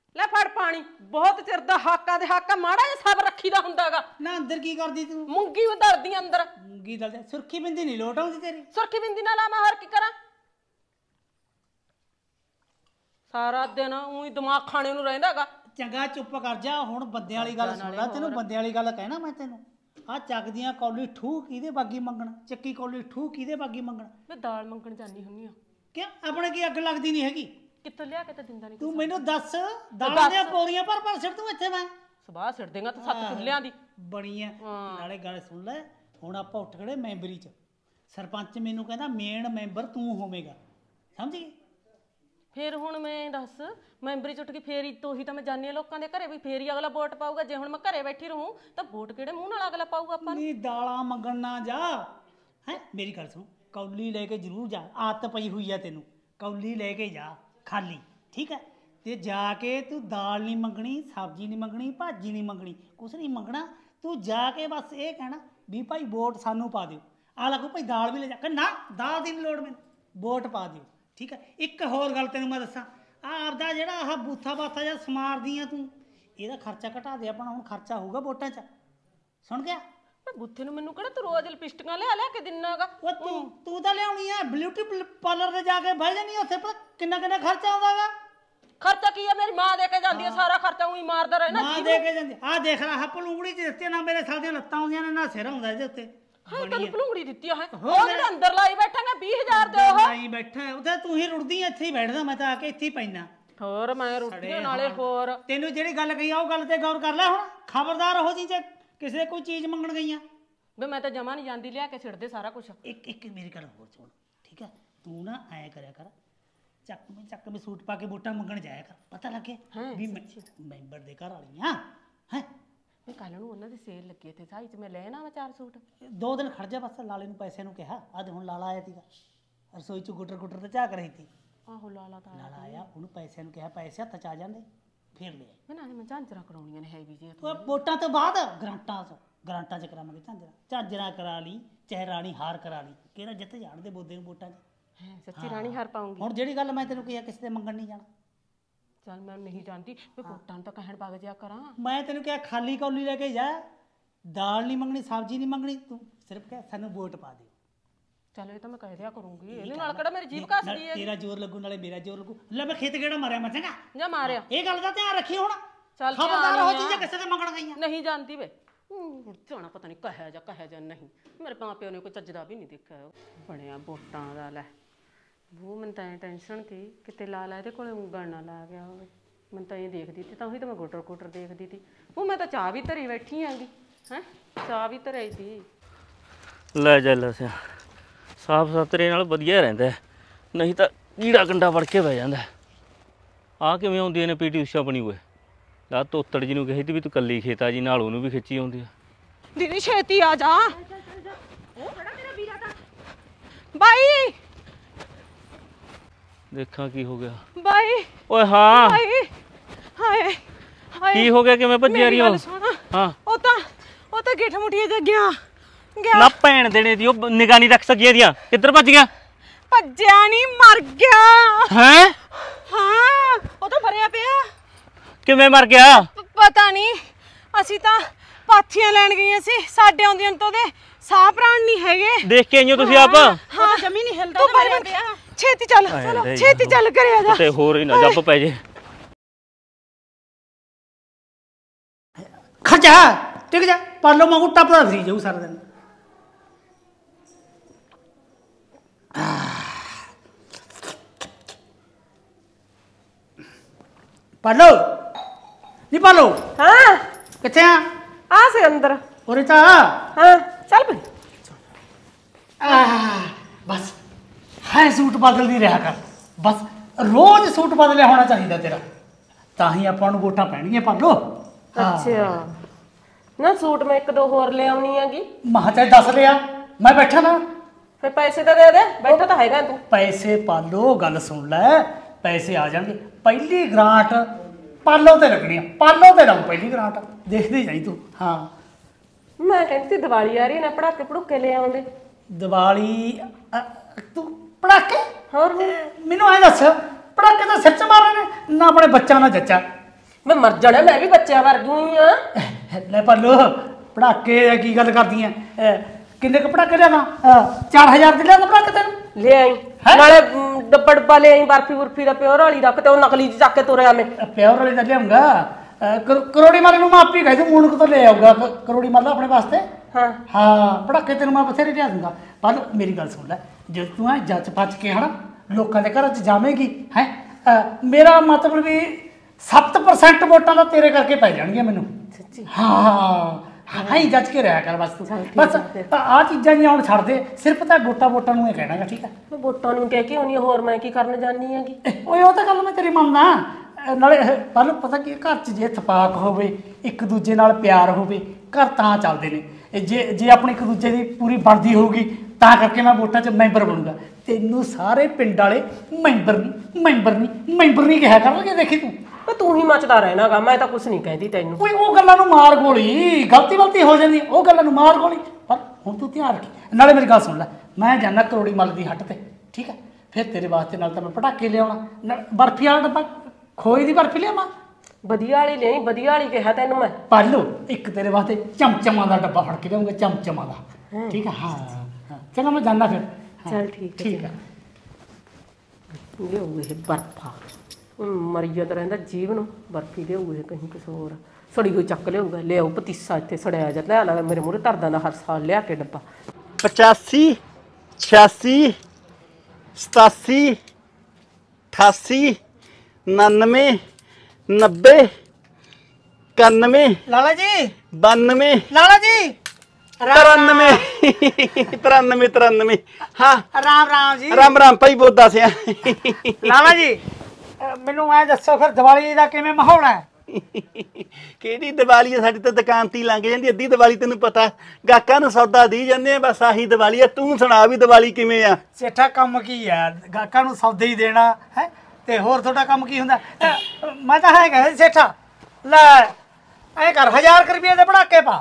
ਲੈ ਫੜ ਪਾਣੀ। ਬਹੁਤ ਚਿਰ ਦਾ ਹਾਕਾਂ ਦੇ ਹਾਕਾ ਮਾੜਾ ਜਿਹਾ ਸਬਰ ਰੱਖੀਦਾ ਹੁੰਦਾਗਾ। ਨਾ ਅੰਦਰ ਕੀ ਕਰਦੀ ਤੂੰ? ਮੂੰਗੀ ਉਧਰਦੀ ਅੰਦਰ। ਮੂੰਗੀ ਦਲਦੇ ਸੁਰਖੀ ਬਿੰਦੀ ਨਹੀਂ ਲੋਟ ਆਉਂਦੀ ਤੇਰੀ। ਸੁਰਖੀ ਬਿੰਦੀ ਨਾਲ ਆ ਮੈਂ ਹੋਰ ਕੀ ਕਰਾਂ? ਸਾਰਾ ਦਿਨ ਉਹੀ ਦਿਮਾਗ ਖਾਣੇ ਨੂੰ ਰਹਿੰਦਾਗਾ। ਚੰਗਾ ਚੁੱਪ ਕਰ ਜਾ ਹੁਣ। ਬੰਦਿਆਂ ਵਾਲੀ ਗੱਲ ਸੁਣ ਲੈ, ਤੈਨੂੰ ਬੰਦਿਆਂ ਵਾਲੀ ਗੱਲ ਕਹਿਣਾ ਮੈਂ ਤੈਨੂੰ। ਆ ਚੱਕਦੀਆਂ ਕੌਲੀ ਠੂ ਕਿਹਦੇ ਬਾਗੀ ਮੰਗਣ, ਚੱਕੀ ਕੌਲੀ ਠੂ ਕਿਹਦੇ ਬਾਗੀ ਮੰਗਣ। ਮੈਂ ਦਾਲ ਮੰਗਣ ਜਾਨੀ ਹੁੰਨੀ ਆ। ਕਿਉਂ ਆਪਣੇ ਕੀ ਅੱਗ ਲੱਗਦੀ ਨਹੀਂ ਹੈਗੀ? ਕਿੱਥੋਂ ਲਿਆ ਕੇ ਤਾਂ ਦਿੰਦਾ ਨਹੀਂ ਤੂੰ ਮੈਨੂੰ ਦੱਸ, ਦਾਲਾਂ ਦੀਆਂ ਪੌੜੀਆਂ ਪਰ ਸਿਰ ਤੂੰ ਇੱਥੇ ਮੈਂ ਸਵਾਹ ਸਿਰ ਦੇਗਾ ਤੂੰ 7 ਚੁੱਲ੍ਹਿਆਂ ਦੀ ਬਣੀ ਐ। ਨਾਲੇ ਗੱਲ ਸੁਣ ਲੈ, ਹੁਣ ਆਪਾਂ ਉੱਠ ਖੜੇ ਮੈਂਬਰੀ ਚ। ਸਰਪੰਚ ਮੈਨੂੰ ਕਹਿੰਦਾ ਮੇਨ ਮੈਂਬਰ ਤੂੰ ਹੋਵੇਂਗਾ, ਸਮਝ ਗਈ? ਫੇਰ ਹੁਣ ਮੈਂ ਦੱਸ ਮੈਂਬਰੀ ਚ ਉੱਠ ਕੇ ਫੇਰ ਹੀ ਤੋਹੀ ਤਾਂ ਮੈਂ ਜਾਣੀ ਆ ਲੋਕਾਂ ਦੇ ਘਰੇ ਵੀ ਫੇਰ ਹੀ ਅਗਲਾ ਵੋਟ ਪਾਊਗਾ। ਜੇ ਹੁਣ ਮੈਂ ਘਰੇ ਬੈਠੀ ਰਹੂੰ ਤਾਂ ਵੋਟ ਕਿਹੜੇ ਮੂੰਹ ਨਾਲ ਅਗਲਾ ਪਾਊਗਾ ਆਪਾਂ ਨੂੰ? ਨਹੀਂ ਦਾਲਾਂ ਮੰਗਣ ਨਾ ਜਾ ਹੈ। ਮੇਰੀ ਗੱਲ ਸੁਣ, ਕੌਲੀ ਲੈ ਕੇ ਜ਼ਰੂਰ ਜਾ। ਆਦਤ ਪਈ ਹੋਈ ਆ ਤੈਨੂੰ, ਕੌਲੀ ਲੈ ਕੇ ਜਾ ਖਾਲੀ, ਠੀਕ ਹੈ? ਤੇ ਜਾ ਕੇ ਤੂੰ ਦਾਲ ਨਹੀਂ ਮੰਗਣੀ, ਸਬਜ਼ੀ ਨਹੀਂ ਮੰਗਣੀ, ਭਾਜੀ ਨਹੀਂ ਮੰਗਣੀ, ਕੁਛ ਨਹੀਂ ਮੰਗਣਾ। ਤੂੰ ਜਾ ਕੇ ਬਸ ਇਹ ਕਹਿਣਾ ਵੀ ਭਾਈ ਵੋਟ ਸਾਨੂੰ ਪਾ ਦਿਓ। ਆ ਲੱਗੋ ਭਾਈ ਦਾਲ ਵੀ ਲੈ ਜਾ ਕੇ ਨਾ, ਦਾਲ ਦੀ ਨਹੀਂ ਲੋੜ ਮੈਨੂੰ, ਵੋਟ ਪਾ ਦਿਓ, ਠੀਕ ਹੈ? ਇੱਕ ਹੋਰ ਗੱਲ ਤੈਨੂੰ ਮੈਂ ਦੱਸਾਂ, ਆਪਦਾ ਜਿਹੜਾ ਆਹ ਬੂਥਾ ਬਾਥਾ ਜਾਂ ਸਮਾਰਦੀ ਆ ਤੂੰ, ਇਹਦਾ ਖਰਚਾ ਘਟਾ ਦੇ ਆਪਣਾ। ਹੁਣ ਖਰਚਾ ਹੋਊਗਾ ਵੋਟਾਂ 'ਚ, ਸੁਣ ਗਿਆ? ਬੁੱਥੇ ਨੂੰ ਮੈਨੂੰ ਕਿਹੜਾ ਤੂੰ ਰੋਜ਼ ਲਿਪਸਟਿਕਾਂ ਲਿਆ ਕੇ ਦਿਨਾਗਾ? ਉਹ ਤੂੰ ਤਾਂ ਲਿਆਉਣੀ ਆ ਬਿਊਟੀ ਪਾਰਲਰ ਤੇ ਜਾ ਕੇ ਬਹਿ ਜਾਨੀ ਆ, ਉੱਥੇ ਪਤਾ ਕਿੰਨਾ ਖਰਚਾ ਆਉਂਦਾਗਾ। ਖਰਚਾ ਕੀ ਆ? ਮੇਰੀ ਮਾਂ ਦੇ ਕੇ ਜਾਂਦੀ ਆ ਸਾਰਾ ਖਰਚਾ, ਉਹੀ ਮਾਰਦਾ ਰਹਿਣਾ। ਮਾਂ ਦੇ ਕੇ ਜਾਂਦੀ ਆ, ਦੇਖ ਲੈ ਆਹ ਪਲੂੰਗੜੀ 'ਚ ਦਿੱਤੇ ਨਾ, ਮੇਰੇ ਸਾਲ ਦੀਆਂ ਲੱਤਾਂ ਆਉਂਦੀਆਂ ਨੇ, ਨਾ ਸਿਰ ਹੁੰਦਾ ਇਹਦੇ ਉੱਤੇ। ਹਾਂ ਤੈਨੂੰ ਪਲੂੰਗੜੀ ਦਿੱਤੀ ਆ ਹੈ? ਉਹ ਜਿਹੜਾ ਅੰਦਰ ਲਾਈ ਬੈਠਾਂਗਾ 20,000 ਦੇ ਉਹ ਲਾਈ ਬੈਠਾ ਉੱਥੇ, ਤੂੰ ਹੀ ਰੁੜਦੀ ਇੱਥੇ ਹੀ ਬੈਠਦਾ, ਮੈਂ ਤਾਂ ਆ ਕੇ ਇੱਥੇ ਹੀ ਪੈਣਾ। ਹੋਰ ਮੈਂ ਰੋਟੀਆਂ ਨਾਲੇ ਹੋਰ ਤੈਨੂੰ ਜਿਹੜੀ ਗੱਲ ਕਹੀ ਆ ਉਹ ਗੱਲ ਤੇ ਗੌਰ ਕਰ ਲੈ। ਹੁਣ ਖਬਰਦਾਰ ਹੋ ਜੀ ਜੇ ਕਿਸੇ ਕੋਈ ਚੀਜ਼ ਮੰਗਣ ਗਈਆਂ। ਵੇ ਮੈਂ ਤਾਂ ਜਮਾ ਨਹੀਂ ਜਾਂਦੀ, ਲਿਆ ਕੇ ਛੱਡਦੇ ਸਾਰਾ ਕੁਝ। ਇੱਕ ਮੇਰੀ ਗੱਲ ਹੋਰ ਸੁਣ, ਠੀਕ ਹੈ? ਤੂੰ ਨਾ ਐਂ ਕਰਿਆ ਕਰ, ਚੱਕ ਮੈਂ ਸੂਟ ਪਾ ਕੇ ਵੋਟਾਂ ਮੰਗਣ ਜਾਇਆ ਕਰ, ਪਤਾ ਲੱਗੇ ਵੀ ਮੈਂਬਰ ਦੇ ਘਰ ਵਾਲੀਆਂ ਹੈ। ਮੈਂ ਕੱਲ ਨੂੰ ਉਹਨਾਂ ਦੀ ਸੇਲ ਲੱਗੀ ਇੱਥੇ ਸਾਈ ਚ, ਮੈਂ ਲੈ ਨਾ 4 ਸੂਟ। 2 ਦਿਨ ਖੜ ਜਾ ਬਸ। ਲਾਲੇ ਨੂੰ ਪੈਸੇ ਨੂੰ ਕਿਹਾ, ਅੱਜ ਹੁਣ ਲਾਲਾ ਆਇਆ ਸੀਗਾ ਰਸੋਈ ਚ, ਗੁੱਟਰ ਤੇ ਝਾਕ ਰਹੀ ਸੀ। ਆਹੋ ਲਾਲਾ ਤਾਂ ਲਾਲਾ ਆਇਆ, ਉਹਨੂੰ ਪੈਸਿਆਂ ਨੂੰ ਕਿਹਾ ਪੈਸੇ ਹੱਥ ਚ ਆ ਜਾਂਦੇ ਫੇਰ ਲੈ ਆਏ। ਮੈਂ ਝਾਂਜਰਾਂ ਕਰਾਉਣੀਆਂ ਨੇ ਹੈਵੀ ਜਿਹੀਆਂ। ਉਹ ਵੋਟਾਂ ਤੋਂ ਬਾਅਦ ਗਰਾਂਟਾਂ ਚ ਕਰਾਵਾਂਗੇ ਝਾਂਜਰਾਂ ਕਰਾ ਲਈ, ਚਾਹੇ ਰਾਣੀ ਹਾਰ ਕਰਾ ਲਈ, ਕਿਹੜਾ ਜਿੱਤ ਜਾਣਦੇ ਬੋਦੇ ਨੂੰ ਵੋਟਾਂ 'ਚ। ਹੈ ਸੱਚੀ ਰਾਣੀ ਹਾਰ ਪਾਉਂਗੀ। ਹੁਣ ਜਿਹੜੀ ਗੱਲ ਮੈਂ ਤੈਨੂੰ ਕਿਹਾ ਕਿਸੇ ਤੇ ਮੰਗਣ ਨਹੀਂ ਜਾਣਾ। ਚੱਲ ਮੈਂ ਨਹੀਂ ਜਾਣਦੀ, ਮੈਂ ਵੋਟਾਂ ਤਾਂ ਕਹਿਣ ਵਗ ਜਿਆ ਕਰਾਂ। ਮੈਂ ਤੈਨੂੰ ਕਿਹਾ ਖਾਲੀ ਕੌਲੀ ਲੈ ਕੇ ਜਾ, ਦਾਲ ਨਹੀਂ ਮੰਗਣੀ, ਸਬਜ਼ੀ ਨਹੀਂ ਮੰਗਣੀ, ਤੂੰ ਸਿਰਫ ਕਹਿ ਸਾਨੂੰ ਵੋਟ ਪਾ ਦਿਓ। ਚੱਲ ਇਹ ਤਾਂ ਮੈਂ ਕਹਿ ਦਿਆ ਕਰੂੰਗੀ, ਇਹਦੇ ਨਾਲ ਕਿਹੜਾ ਮੇਰੀ ਜੀਭ ਘਸਦੀ ਹੈ? ਤੇਰਾ ਜ਼ੋਰ ਲੱਗੂ ਨਾਲੇ ਮੇਰਾ ਜ਼ੋਰ ਲੱਗੂ। ਲੈ ਮੈਂ ਖੇਤ ਕਿਹੜਾ ਮਾਰਿਆ ਮੈਂ ਚੰਗਾ ਜਾਂ ਮਾਰਿਆ। ਇਹ ਗੱਲ ਦਾ ਧਿਆਨ ਰੱਖੀ ਹੁਣ। ਚੱਲ ਖਬਰਦਾਰ ਹੋ ਜੀ ਜੇ ਕਿਸੇ ਤੇ ਮੰਗਣ ਗਈਆਂ। ਨਹੀਂ ਜਾਣਦੀ ਵੇ ਜਾਣਾ ਪਤਾ ਨਹੀਂ ਕਹੇ ਜਾਂ ਨਹੀਂ। ਮੇਰੇ ਮਾਂ ਪਿਓ ਨੇ ਕੋਈ ਚੱਜਦਾ ਵੀ ਨਹੀਂ ਦੇਖਿਆ। ਬਣਿਆ ਵੋਟਾਂ ਦਾ ਲੈ ਉਹ ਮੈਨੂੰ ਤਾਂ ਟੈਨਸ਼ਨ ਸੀ ਕਿਤੇ ਲਾ ਇਹਦੇ ਕੋਲੇ ਉਂਗਲ ਨਾ ਲਾ ਗਿਆ ਹੋਵੇ। ਮੈਨੂੰ ਤਾਂ ਇਹ ਦੇਖਦੀ ਸੀ ਤਾਂ ਉਹੀ ਤਾਂ ਮੈਂ ਗੋਟਰ ਦੇਖਦੀ ਸੀ। ਉਹ ਮੈਂ ਤਾਂ ਚਾਹ ਵੀ ਧਰੀ ਬੈਠੀ ਆਂਗੀ ਹੈ, ਚਾਹ ਵੀ ਧਰਾਈ ਸੀ। ਲੈ ਜਾ ਲਸਿਆ ਸਾਫ ਸੁਥਰੇ ਨਾਲ ਵਧੀਆ ਰਹਿੰਦਾ, ਨਹੀਂ ਤਾਂ ਕੀੜਾ ਕੰਡਾ ਵੜ ਕੇ ਬਹਿ ਜਾਂਦਾ। ਆ ਕਿਵੇਂ ਆਉਂਦੀਆਂ ਨੇ ਪੀਟੀ ਊਸ਼ਾ ਬਣੀ ਹੋਏ? ਲਾ ਤੋਤੜ ਜੀ ਨੂੰ ਕਹੀ ਤੀ ਵੀ ਤੂੰ ਕੱਲੀ ਖੇਤਾ ਜੀ ਨਾਲ, ਉਹਨੂੰ ਵੀ ਖਿੱਚੀ ਆਉਂਦੀ ਆ। ਦੀਦੀ ਛੇਤੀ ਆ ਜਾ। ਉਹ ਖੜਾ ਮੇਰਾ ਵੀਰਾ ਤਾਂ ਬਾਈ। ਦੇਖਾਂ ਕੀ ਹੋ ਗਿਆ ਬਾਈ। ਓਏ ਹਾਂ ਹਾਏ ਹਾਏ ਹਾਏ ਕੀ ਹੋ ਗਿਆ? ਕਿਵੇਂ ਭੱਜੀ ਆ ਰਹੀ ਹੋ? ਹਾਂ ਉਹ ਤਾਂ ਗਿੱਠ ਮੁੱਠੀਏ ਚ ਗਿਆ ਨਾ ਭੈਣ ਦੇਣੇ ਦੀ ਉਹ ਨਿਗਾਹ ਨਹੀਂ ਰੱਖ ਸਕੀ ਇਹਦੀਆਂ। ਕਿੱਧਰ ਭੱਜ ਗਿਆ? ਭੱਜਿਆ ਨਹੀਂ, ਮਰ ਗਿਆ। ਹੈ ਹਾਂ ਉਹ ਤਾਂ ਮਰਿਆ ਪਿਆ। ਕਿਵੇਂ ਮਰ ਗਿਆ? ਪਤਾ ਨਹੀਂ, ਅਸੀਂ ਤਾਂ ਪਾਥੀਆਂ ਲੈਣ ਗਈਆਂ ਸੀ, ਸਾਡੇ ਆਉਂਦੀਆਂ ਤੋਂ ਉਹਦੇ ਸਾਹ ਪ੍ਰਾਣ ਨਹੀਂ ਹੈਗੇ। ਦੇਖ ਕੇ ਆਈਓ ਤੁਸੀਂ ਆਪ? ਹਾਂ ਜਮੀ ਨਹੀਂ ਹਿਲਦਾ। ਤੂੰ ਮਰਿਆ ਪਿਆ। ਛੇਤੀ ਚੱਲ, ਚਲੋ ਛੇਤੀ ਚੱਲ ਕਰੇ ਆ ਜਾ ਤੇ ਹੋਰ ਹੀ ਨਾ ਜੱਪ ਪੈ ਜੇ। ਖਰਚਾ ਟਿਕ ਜਾ, ਪਾਲੋ ਵਾਂਗੂ ਟੱਪਦਾ ਫਰੀ ਜਾਊ ਸਾਰਾ ਦਿਨ। ਪਾਲੋ ਨਹੀਂ ਪਾਲੋ। ਹਾਂ ਕਿੱਥੇ ਆ? ਆ ਸੇ ਅੰਦਰ। ਉਰੇ ਤਾਂ ਹਾਂ ਚੱਲ ਬਈ। ਬਸ ਹੈ ਸੂਟ ਬਦਲਦੀ ਰਿਹਾ ਕਰ, ਬਸ ਰੋਜ਼ ਸੂਟ ਬਦਲਿਆ ਹੋਣਾ ਚਾਹੀਦਾ ਤੇਰਾ, ਤਾਂ ਹੀ ਆਪਾਂ ਨੂੰ ਵੋਟਾਂ ਪੈਣਗੀਆਂ ਪਾਲੋ। ਅੱਛਾ ਨਾ ਸੂਟ ਮੈਂ 1-2 ਹੋਰ ਲੈ ਆਉਣੀ ਆਗੀ। ਮਹਾਂ ਚਾਹੇ ਦੱਸ ਲਿਆ, ਮੈਂ ਬੈਠਾ ਨਾ। ਫਿਰ ਪੈਸੇ ਤਾਂ ਦੇ ਦੇ, ਬੈਠਾ ਤਾਂ ਹੈਗਾ ਤੂੰ। ਪੈਸੇ ਪਾਲੋ ਗੱਲ ਸੁਣ ਲੈ, ਪੈਸੇ ਆ ਜਾਣਗੇ। ਪਹਿਲੀ ਗ੍ਰਾਂਟ ਪਾਲੋ ਤੇ ਲੱਗਣੀ ਆ, ਪਾਲੋ ਤੇ ਲਾਉ ਪਹਿਲੀ ਗ੍ਰਾਂਟ, ਦੇਖਦੀ ਜਾਈ ਤੂੰ। ਹਾਂ ਮੈਂ ਕਹਿੰਦੀ ਸੀ ਦੀਵਾਲੀ ਆ ਰਹੀ ਨਾ, ਪੜਾਕੇ ਪੜੂਕੇ ਲੈ ਆਉਂਦੇ। ਦੀਵਾਲੀ ਤੂੰ ਪੜਾਕੇ? ਹੋਰ ਮੈਨੂੰ ਐਂ ਦੱਸ, ਪੜਾਕੇ ਤਾਂ ਸਿਰ 'ਚ ਮਾਰੇ ਨੇ ਨਾ, ਆਪਣੇ ਬੱਚਾ ਨਾ ਜੱਚਾ। ਮੈਂ ਮਰ ਜਾਣਾ, ਮੈਂ ਵੀ ਬੱਚਿਆਂ ਵਰਗੀ ਹੀ ਆ। ਲੈ ਪੱਲੂ ਪੜਾਕੇ ਕੀ ਗੱਲ ਕਰਦੀ ਐ? ਕਿੰਨੇ ਕ ਪੜਾਕੇ ਲਿਆਵਾਂ? 4000 ਦੇ ਲਿਆਵਾਂ ਪੜਾਕੇ ਤੈਨੂੰ। ਲੈ ਆਈ ਨਾਲੇ ਡੱਬਾ ਡੱਬਾ ਲੈ ਆਈ ਬਰਫੀ ਬੁਰਫੀ ਦਾ ਪਿਓਰ ਵਾਲੀ ਰੱਖ ਤੇ ਉਹ ਨਕਲੀ ਚ ਚੱਕ ਕੇ ਤੁਰਿਆ ਮੈਂ। ਪਿਓਰ ਵਾਲੀ ਤਾਂ ਲਿਆਉਂਗਾ। ਕਰੋੜੀ ਮਾਲੇ ਨੂੰ ਮੈਂ ਆਪੇ ਕਹਿ ਦੂੰ ਮੂਨਕ ਤੋਂ ਲੈ ਆਊਗਾ ਕਰੋੜੀ ਮਾਲਾ ਆਪਣੇ ਵਾਸਤੇ। ਹਾਂ ਹਾਂ ਪੜਾਕੇ ਤੈਨੂੰ ਮੈਂ ਬਥੇਰੇ ਲਿਆ ਦੂੰਗਾ। ਪਰ ਮੇਰੀ ਗੱਲ ਸੁਣ ਲੈ, ਜੇ ਤੂੰ ਐ ਜੱਜ ਪੱਚ ਕੇ ਹਨਾ ਲੋਕਾਂ ਦੇ ਘਰਾਂ 'ਚ ਜਾਵੇਂਗੀ ਹੈ, ਮੇਰਾ ਮਤਲਬ ਵੀ 7% ਵੋਟਾਂ ਤਾਂ ਤੇਰੇ ਕਰਕੇ ਪੈ ਜਾਣਗੀਆਂ ਮੈਨੂੰ। ਸੱਚੀ? ਹਾਂ ਹਾਂ ਹੀ ਜੱਜ ਕੇ ਰਿਹਾ ਕਰ ਬਸ ਤੂੰ। ਬਸ ਆਹ ਚੀਜ਼ਾਂ ਨਹੀਂ ਆਉਣ ਛੱਡ ਦੇ, ਸਿਰਫ ਤਾਂ ਵੋਟਾਂ ਨੂੰ ਹੀ ਕਹਿਣਾਗਾ, ਠੀਕ ਹੈ? ਮੈਂ ਵੋਟਾਂ ਨੂੰ ਕਹਿ ਕੇ ਆਉਣੀ ਆ, ਹੋਰ ਮੈਂ ਕੀ ਕਰਨ ਜਾਣੀ ਹੈਗੀ? ਓਏ ਉਹ ਤਾਂ ਗੱਲ ਮੈਂ ਤੇਰੀ ਮੰਨਦਾ। ਨਾਲੇ ਪਰ ਪਤਾ ਕੀ ਘਰ 'ਚ ਜੇ ਇਤਫਾਕ ਹੋਵੇ, ਇੱਕ ਦੂਜੇ ਨਾਲ ਪਿਆਰ ਹੋਵੇ, ਘਰ ਤਾਂ ਚੱਲਦੇ ਨੇ। ਜੇ ਆਪਣੀ ਇੱਕ ਦੂਜੇ ਦੀ ਪੂਰੀ ਬਣਦੀ ਹੋਊਗੀ ਤਾਂ ਕਰਕੇ ਮੈਂ ਵੋਟਾਂ 'ਚ ਮੈਂਬਰ ਬਣੂਗਾ। ਤੈਨੂੰ ਸਾਰੇ ਪਿੰਡ ਵਾਲੇ ਮੈਂਬਰ ਨਹੀਂ ਕਿਹਾ ਕਰਨਗੇ। ਦੇਖੀ ਤੂੰ ਹੀ ਮੱਚਦਾ ਰਹਿਣਾਗਾ, ਮੈਂ ਤਾਂ ਕੁਛ ਨਹੀਂ ਕਹਿੰਦੀ ਤੈਨੂੰ। ਓਏ ਉਹ ਗੱਲਾਂ ਨੂੰ ਮਾਰ ਗੋਲੀ, ਗਲਤੀ ਹੋ ਜਾਂਦੀ, ਉਹ ਗੱਲਾਂ ਨੂੰ ਮਾਰ ਗੋਲੀ। ਪਰ ਹੁਣ ਤੂੰ ਧਿਆਨ ਰੱਖੀ। ਨਾਲੇ ਮੇਰੀ ਗੱਲ ਸੁਣ ਲੈ, ਮੈਂ ਜਾਣਾ ਕਰੋੜੀ ਮੱਲ ਦੀ ਹੱਟ ਤੇ, ਠੀਕ ਹੈ? ਫਿਰ ਤੇਰੇ ਵਾਸਤੇ ਨਾਲ ਤਾਂ ਮੈਂ ਪਟਾਕੇ ਲਿਆਉਣਾ, ਬਰਫੀ ਵਾਲਾ ਡੱਬਾ ਖੋਏ ਦੀ ਬਰਫੀ ਲਿਆਵਾਂ। ਵਧੀਆ ਵਾਲੀ ਲਈ, ਵਧੀਆ ਵਾਲੀ ਕਿਹਾ ਤੈਨੂੰ ਮੈਂ। ਪਾਲੋ ਇੱਕ ਤੇਰੇ ਵਾਸਤੇ ਚਮਚਮਾਂ ਦਾ ਡੱਬਾ ਫੜ ਕੇ ਲਿਆਉਂਗਾ, ਚਮਚਮਾਂ ਦਾ, ਠੀਕ ਹੈ? ਹਾਂ ਚੰਗਾ ਮੈਂ ਜਾਣਾ ਫਿਰ। ਚੱਲ ਠੀਕ ਹੈ। ਲਿਆਉ ਇਹ ਬਰਫਾ, ਮਰੀਆ ਤਾਂ ਰਹਿੰਦਾ ਜੀਵ ਨੂੰ, ਬਰਫੀ ਲਿਆਉ ਇਹ ਕਹੀਂ ਕੁਛ ਹੋਰ ਸੜੀ ਹੋਈ ਚੱਕ ਲਿਆਊਗਾ। ਲਿਆਉ ਪਤੀਸਾ ਇੱਥੇ ਸੜਿਆ ਜਾ ਲੈ ਲਾ, ਮੇਰੇ ਮੂਹਰੇ ਧਰਦਾ ਦਾ ਹਰ ਸਾਲ ਲਿਆ ਕੇ ਡੱਬਾ। 85 86 87 88 99 90 91 ਲਾਲਾ ਜੀ 92 ਲਾਲਾ ਜੀ 93 ਹਾਂ ਰਾਮ ਜੀ। ਰਾਮ ਭਾਈ ਬੋਦਾ ਸਿਆ। ਲਾਲਾ ਜੀ ਮੈਨੂੰ ਐ ਦੱਸੋ ਫਿਰ ਦੀਵਾਲੀ ਦਾ ਕਿਵੇਂ ਮਾਹੌਲ ਹੈ? ਕਿਹੜੀ ਦੀਵਾਲੀ ਹੈ? ਸਾਡੀ ਤਾਂ ਦੁਕਾਨ ਤੇ ਹੀ ਲੰਘ ਜਾਂਦੀ ਅੱਧੀ ਦੀਵਾਲੀ, ਤੈਨੂੰ ਪਤਾ ਗਾਹਕਾਂ ਨੂੰ ਸੌਦਾ ਦੀ ਜਾਂਦੇ ਆ, ਬਸ ਆਹੀ ਦੀਵਾਲੀ ਆ। ਤੂੰ ਸੁਣਾ ਵੀ ਦੀਵਾਲੀ ਕਿਵੇਂ ਆ? ਸੇਠਾ ਕੰਮ ਕੀ ਹੈ? ਗਾਹਕਾਂ ਨੂੰ ਸੌਦੇ ਹੀ ਦੇਣਾ ਹੈ, ਤੇ ਹੋਰ ਤੁਹਾਡਾ ਕੰਮ ਕੀ ਹੁੰਦਾ? ਮੈਂ ਤਾਂ ਹੈਗਾ ਸੇਠਾ, ਲੈ ਐ ਕਰ 1000 ਰੁਪਏ ਦੇ ਪੜਾਕੇ ਪਾ।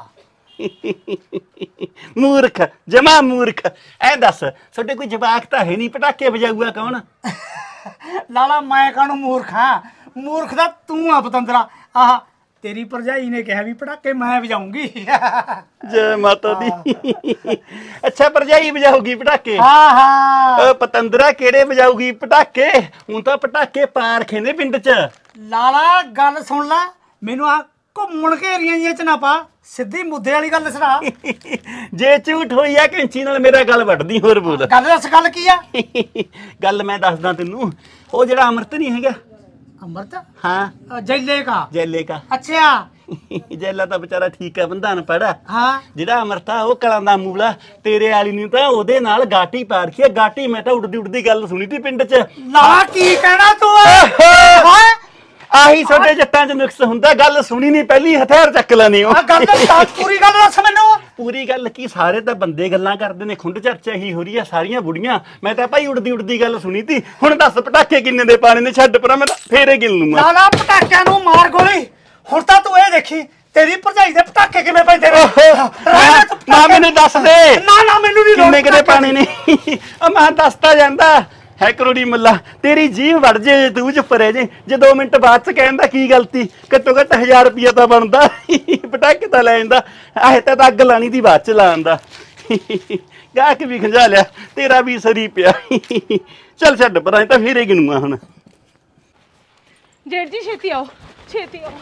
ਮੂਰਖ, ਜਮਾ ਮੂਰਖ। ਐ ਦੱਸ ਤੁਹਾਡੇ ਕੋਈ ਜਵਾਕ ਤਾਂ ਹੈ ਨਹੀਂ, ਪਟਾਕੇ ਵਜਾਊਗਾ ਕੌਣ? ਲਾਲਾ ਮੈਂ ਕਾਹਨੂੰ ਮੂਰਖ ਹਾਂ? ਮੂਰਖ ਦਾ ਤੂੰ ਆ ਪਤੰਦਰਾ। ਆਹ ਤੇਰੀ ਭਰਜਾਈ ਨੇ ਕਿਹਾ ਵੀ ਪਟਾਕੇ ਮੈਂ ਵਜਾਉਂਗੀ। ਜੈ ਮਾਤਾ ਦੀ। ਅੱਛਾ ਭਰਜਾਈ ਵਜਾਊਗੀ ਪਟਾਕੇ? ਹਾਂ ਪਤੰਦਰਾ ਕਿਹੜੇ ਵਜਾਊਗੀ ਪਟਾਕੇ? ਹੁਣ ਤਾਂ ਪਟਾਕੇ ਪਾਰ ਖੇਨੇ ਪਿੰਡ 'ਚ। ਲਾਲਾ ਗੱਲ ਸੁਣ ਲੈ, ਮੈਨੂੰ ਆ ਘੁੰਮਣ ਘੇਰੀਆਂ ਜੀਆਂ 'ਚ ਨਾ ਪਾ, ਸਿੱਧੀ ਮੁੱਦੇ ਵਾਲੀ ਗੱਲ ਸੁਣਾ। ਜੇ ਝੂਠ ਹੋਈ ਆ ਕੈਂਚੀ ਨਾਲ ਮੇਰਾ ਗੱਲ ਵੱਢਦੀ। ਹੋਰ ਬੋਲ। ਗੱਲ ਦੱਸ, ਗੱਲ ਕੀ ਆ? ਗੱਲ ਮੈਂ ਦੱਸਦਾ ਤੈਨੂੰ। ਉਹ ਜਿਹੜਾ ਅੰਮ੍ਰਿਤ ਨਹੀਂ ਹੈਗਾ, ਅੰਮ੍ਰਿਤ? ਹਾਂ ਜੈਲੇ ਕਾ। ਅੱਛਾ ਜੈਲਾ ਤਾਂ ਵਿਚਾਰਾ ਠੀਕ ਹੈ, ਬੰਦਾ ਅਨਪੜ੍ਹ। ਹਾਂ ਜਿਹੜਾ ਅਮਰਤਾ ਉਹ ਕਲਾਂ ਦਾ ਮੂਲਾ। ਤੇਰੇ ਵਾਲੀ ਨੂੰ ਤਾਂ ਉਹਦੇ ਨਾਲ ਗਾਟੀ ਪਾ ਰੱਖੀ ਆ। ਗਾਟੀ ਮੈਂ ਤਾਂ ਉੱਡਦੀ ਗੱਲ ਸੁਣੀ ਤੀ ਪਿੰਡ 'ਚ। ਲਾ ਕੀ ਕਹਿਣਾ ਤੂੰ? ਆਹੀ ਸਾਡੇ ਜੱਟਾਂ 'ਚ ਨੁਕਸ ਹੁੰਦਾ, ਗੱਲ ਸੁਣੀ ਨਹੀਂ ਪਹਿਲੀ ਹਥਿਆਰ ਚੱਕ ਲੈਣੀ। ਉਹ ਪੂਰੀ ਗੱਲ ਦੱਸ ਮੈਨੂੰ। ਪੂਰੀ ਗੱਲ ਕੀ? ਸਾਰੇ ਤਾਂ ਬੰਦੇ ਗੱਲਾਂ ਕਰਦੇ ਨੇ, ਖੁੰਡ ਚਰਚਾ ਹੀ ਹੋ ਰਹੀ ਆ, ਸਾਰੀਆਂ ਬੁੜੀਆਂ। ਮੈਂ ਤਾਂ ਭਾਈ ਉੱਡਦੀ ਗੱਲ ਸੁਣੀ ਤੀ। ਹੁਣ ਦੱਸ ਪਟਾਕੇ ਕਿੰਨੇ ਦੇ ਪਾਣੇ ਨੇ? ਛੱਡ ਪਰਾਂ, ਮੈਂ ਤਾਂ ਫੇਰੇ ਗਿਣ ਲੂੰਗਾ। ਲਾਲਾ ਪਟਾਕਿਆਂ ਨੂੰ ਮਾਰ ਗੋਲੀ। ਹੁਣ ਤਾਂ ਤੂੰ ਇਹ ਦੇਖੀ ਤੇਰੀ ਭਰਜਾਈ ਦੇ ਪਟਾਕੇ ਕਿਵੇਂ ਪੈਂਦੇ ਨੇ। ਨਾ ਮੈਨੂੰ ਦੱਸ ਦੇ। ਨਾ ਮੈਨੂੰ ਨਹੀਂ ਕਿੰਨੇ ਕਿਤੇ ਪਾਣੇ ਨੇ? ਮੈਂ ਦੱਸਦਾ ਜਾਂਦਾ ਹੈ ਕਰੋੜੀ ਮੱਲਾ। ਤੇਰੀ ਜੀਭ ਵੜ ਜੇ, ਤੂੰ ਚੁੱਪ ਰਹਿ ਜੇ 2 ਮਿੰਟ ਬਾਅਦ 'ਚ ਕਹਿਣ ਦਾ ਕੀ ਗਲਤੀ? ਘੱਟੋ ਘੱਟ 1000 ਰੁਪਇਆ ਤਾਂ ਬਣਦਾ, ਪਟਾਕੇ ਤਾਂ ਲੈ ਜਾਂਦਾ। ਆਹ ਤਾਂ ਅੱਗ ਲਾਣੀ ਦੀ ਬਾਅਦ 'ਚ ਲਾਉਣ ਦਾ। ਗਾਹਕ ਵੀ ਖੰਜਾ ਲਿਆ, ਤੇਰਾ ਵੀ ਸਰੀ ਪਿਆ। ਚੱਲ ਛੱਡ ਪਰਾਂ, ਤਾਂ ਫੇਰੇ ਗਿਣੂਗਾ ਹੁਣ। ਜੇਠ ਜੀ ਛੇਤੀ ਆਓ, ਛੇਤੀ ਆਓ।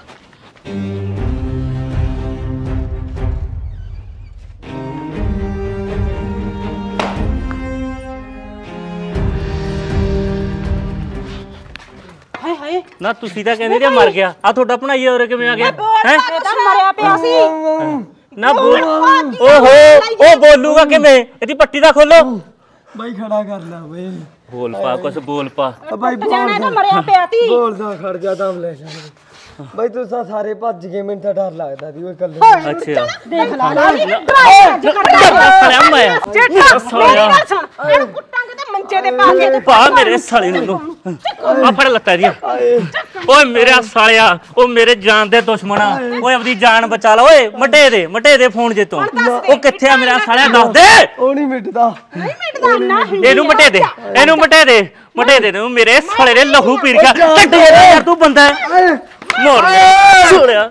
ਹਾਏ ਹਾਏ ਨਾ ਤੁਸੀਂ ਤਾਂ ਕਹਿੰਦੇ ਜੇ ਮਰ ਗਿਆ, ਆ ਤੁਹਾਡਾ ਭਣਾਈਆ ਉਰੇ ਕਿਵੇਂ ਆ ਗਿਆ? ਹੈ ਤਾਂ ਮਰਿਆ ਪਿਆ ਸੀ। ਨਾ ਬੋਲ। ਓਹੋ ਉਹ ਬੋਲੂਗਾ ਕਿਵੇਂ? ਇਹਦੀ ਪੱਟੀ ਦਾ ਖੋਲੋ। ਬਾਈ ਖੜਾ ਕਰ ਲੈ ਬਈ। ਬੋਲ ਪਾ ਕੁਛ, ਬੋਲ ਪਾ। ਬਾਈ ਜਾਣਾ ਤਾਂ ਮਰਿਆ ਪਿਆ ਤੀ। ਬੋਲਦਾ ਖੜ ਜਾ ਦਮ ਲੈ ਜਾ। ਬਾਈ ਤੂੰ ਸਾਰੇ ਭੱਜ ਗਏ, ਮੈਨੂੰ ਤਾਂ ਡਰ ਲੱਗਦਾ ਦੀ ਉਹ ਇਕੱਲੇ। ਅੱਛਾ ਦੇਖ ਲਾ ਲਾ ਸਾਲਿਆ ਮੈਂ ਜੇਠਾ ਮੇਰੀ ਗੱਲ ਸੁਣ, ਇਹਨੂੰ ਕੁੱਟਾਂਗੇ ਤੇ ਮੰਜੇ ਤੇ ਪਾ ਕੇ। ਪਾ ਮੇਰੇ ਸਾਲੇ ਨੂੰ। ਆ ਫੜ ਲੱਤਾਂ ਦੀਆਂ। ਓਏ ਮੇਰਾ ਸਾਲਿਆ, ਉਹ ਮੇਰੇ ਜਾਨ ਦੇ ਦੁਸ਼ਮਣਾ। ਓਏ ਆਪਣੀ ਜਾਨ ਬਚਾ ਲਾ। ਓਏ ਮਟੇ ਦੇ ਫੋਨ ਜੇ ਤੂੰ। ਉਹ ਕਿੱਥੇ ਆ ਮੇਰਾ ਸਾਲਿਆ? ਦੱਸ ਦੇ। ਉਹ ਨਹੀਂ ਮਿਟਦਾ। ਨਹੀਂ ਮਿਟਦਾ ਨਾ। ਇਹਨੂੰ ਮਟੇ ਦੇ, ਇਹਨੂੰ ਮਟੇ ਦੇ ਤੂੰ। ਮੇਰੇ ਸਾਲੇ ਦੇ ਲਹੂ ਪੀਰ ਗਿਆ। ਯਾਰ ਤੂੰ ਬੰਦਾ ਹੈ। ਮੋਰ ਛੋੜਿਆ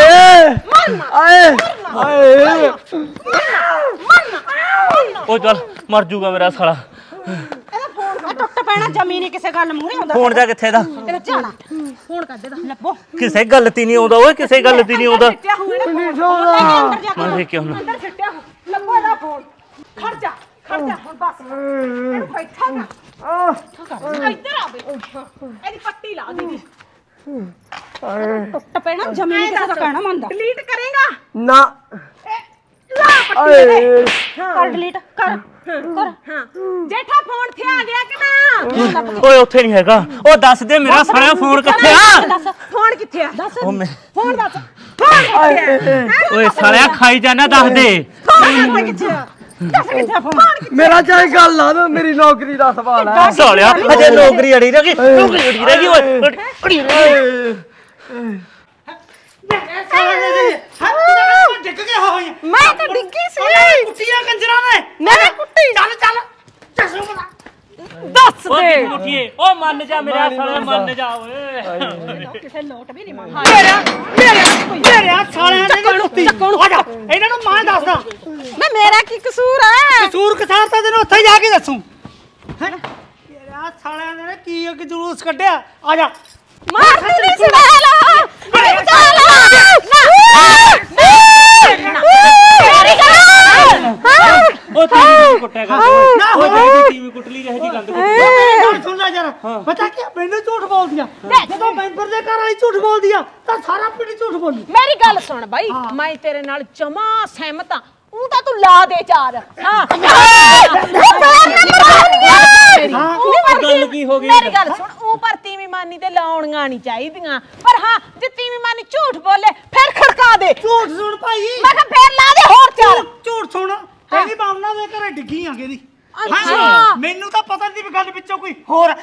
ਉਹ ਚੱਲ ਮਰ ਜੂਗਾ ਮੇਰਾ ਸਾਲਾ। ਟੁੱਟ ਪੈਣਾ ਜਮੀ ਨਹੀਂ ਕਿਸੇ ਗੱਲ ਮੂਹਰੇ ਆਉਂਦਾ ਫੋਨ ਜਾ ਕਿੱਥੇ ਦਾ? ਤੇਰਾ ਝਾੜਾ ਫੋਨ ਕਰ ਦੇ ਦਾ ਲੱਭੋ ਕਿਸੇ ਗੱਲ ਤੇ ਨਹੀਂ ਆਉਂਦਾ ਓਏ, ਕਿਸੇ ਗੱਲ ਤੇ ਨਹੀਂ ਆਉਂਦਾ। ਸਿੱਟਿਆ ਹੋਊਗਾ ਨਾ ਅੰਦਰ ਜਾ ਮੈਂ ਦੇਖਿਆ ਹੁਣ। ਅੰਦਰ ਸਿੱਟਿਆ ਹੋ ਲੱਭੋ ਇਹਦਾ ਫੋਨ। ਖੜ ਜਾ ਹੁਣ ਬਸ ਇਹਨੂੰ ਬੈਠਾ ਕਰ ਇੱਧਰ ਆ ਬਈ ਇਹਦੀ ਪੱਟੀ ਲਾ ਦੇ ਟੁੱਟ ਪੈਣਾ ਜਮੀ ਨਹੀਂ ਕਿਸੇ ਦਾ ਕਹਿਣਾ ਮੰਨਦਾ ਡਿਲੀਟ ਕਰੇਗਾ ਨਾ ਲਾ ਪੱਟੀ ਕਰ ਡਿਲੀਟ ਕਰ ਹਾਂ ਜੇਠਾ ਫੋਨ ਤੇ ਆ ਗਿਆ ਕਿ ਨਾ? ਓਏ ਉੱਥੇ ਨਹੀਂ ਹੈਗਾ। ਉਹ ਦੱਸ ਦੇ ਮੇਰਾ ਸਾਲਿਆ ਫੋਨ ਕਿੱਥੇ ਆ? ਦੱਸ ਫੋਨ ਕਿੱਥੇ ਆ? ਦੱਸ ਉਹ ਮੈਂ ਫੋਨ ਦੱਸ ਫੋਨ ਕਿੱਥੇ ਆ? ਓਏ ਸਾਲਿਆ ਖਾਈ ਜਾਣਾ ਦੱਸ ਦੇ। ਫੋਨ ਕਿੱਥੇ ਆ? ਦੱਸ ਕਿੱਥੇ ਆ ਫੋਨ? ਮੇਰਾ ਚਾਹੇ ਗੱਲ ਲਾ ਦੋ, ਮੇਰੀ ਨੌਕਰੀ ਦਾ ਸਵਾਲ ਹੈ। ਸਾਲਿਆ ਅਜੇ ਨੌਕਰੀ ਅੜੀ ਰਹਿ ਗਈ, ਨੌਕਰੀ ਅੜੀ ਰਹਿ ਗਈ ਓਏ ਅੜੀ ਡਿੱਗ ਕੇ ਹੋਈ ਮੈਂ ਤਾਂ ਡਿੱਗੀ ਸੀ ਕੁੱਤੀਆਂ ਕੰਜਰਾਂ ਨੇ ਮੇਰੇ ਕੁੱਤੀ ਚੱਲ ਚਸੂ ਬਣਾ ਦੱਸ ਓ ਦੇ ਉੱਠੀਏ ਓ ਮੰਨ ਜਾ ਮੇਰਾ ਸਾਲਿਆ ਮੰਨ ਜਾ ਓਏ। ਕਿਸੇ ਲੋਟ ਵੀ ਨਹੀਂ ਮੰਗਦਾ ਮੇਰੇ ਸਾਲਿਆਂ ਦੇ ਕੁੱਤੀ ਆ ਜਾ ਇਹਨਾਂ ਨੂੰ ਮੈਂ ਦੱਸਦਾ ਮੈਂ ਮੇਰਾ ਕੀ ਕਸੂਰ ਹੈ? ਕਸੂਰ ਕਸਾਰ ਤਾਂ ਤੈਨੂੰ ਉੱਥੇ ਜਾ ਕੇ ਦੱਸੂ ਮੇਰੇ ਸਾਲਿਆਂ ਨੇ ਕੀ ਇੱਕ ਜਲੂਸ ਕੱਢਿਆ ਆ ਜਾ ਮਾਰ ਤੇਰੀ ਸੜਾਲਾ ਅਰੇ ਚੱਲ ਮੇਰੀ ਗੱਲ ਉਹ ਤੀਵੀਂ ਕੁੱਟਿਆ ਕਰ ਓਏ ਜਿਹੜੀ ਟੀਵੀ ਕੁੱਟ ਲਈ ਜਿਹੀ ਗੰਦ ਕੁੱਟੀ। ਸੁਣ ਲੈ ਜਰਾ ਪਤਾ ਕੀ ਮੈਨੂੰ ਝੂਠ ਬੋਲਦੀਆਂ ਜਦੋਂ ਮੈਂਬਰ ਦੇ ਘਰ ਵਾਲੀ ਝੂਠ ਬੋਲਦੀ ਆ ਤਾਂ ਸਾਰਾ ਪਿੰਡ ਝੂਠ ਬੋਲੂ ਮੇਰੀ ਗੱਲ ਸੁਣ ਬਾਈ ਮੈਂ ਤੇਰੇ ਨਾਲ ਜਮਾ ਸਹਿਮਤ ਹਾਂ। ਉਹ ਤਾਂ ਤੂੰ ਲਾ ਦੇ ਚਾਰ ਹਾਂ ਗੱਲ ਕੀ ਹੋ ਗਈ? ਮੇਰੀ ਗੱਲ ਸੁਣ ਉਹ ਪਰ ਤੀਵੀਂ ਮਾਨੀ ਤੇ ਲਾਉਣੀਆਂ ਨਹੀਂ ਚਾਹੀਦੀਆਂ ਪਰ ਹਾਂ ਜੇ ਤੀਵੀਂ ਮਾਨੀ ਝੂਠ ਬੋਲੇ ਫਿਰ ਖੜਕਾ ਦੇ। ਝੂਠ ਸੁਣ ਭਾਈ ਮੈਂ ਕਿਹਾ ਫੇਰ ਲਾ ਦੇ ਹੋਰ ਚਾਰ। ਝੂਠ ਸੁਣ ਤੇਰੀ ਬਾਮਨਾ ਦੇ ਘਰੇ ਡਿੱਗੀ ਆ ਕਿਹਦੀ ਅੱਛਾ। ਮੈਨੂੰ ਤਾਂ ਪਤਾ ਨਹੀਂ ਵੀ ਗੱਲ ਵਿੱਚੋਂ ਕੋਈ ਹੋਰ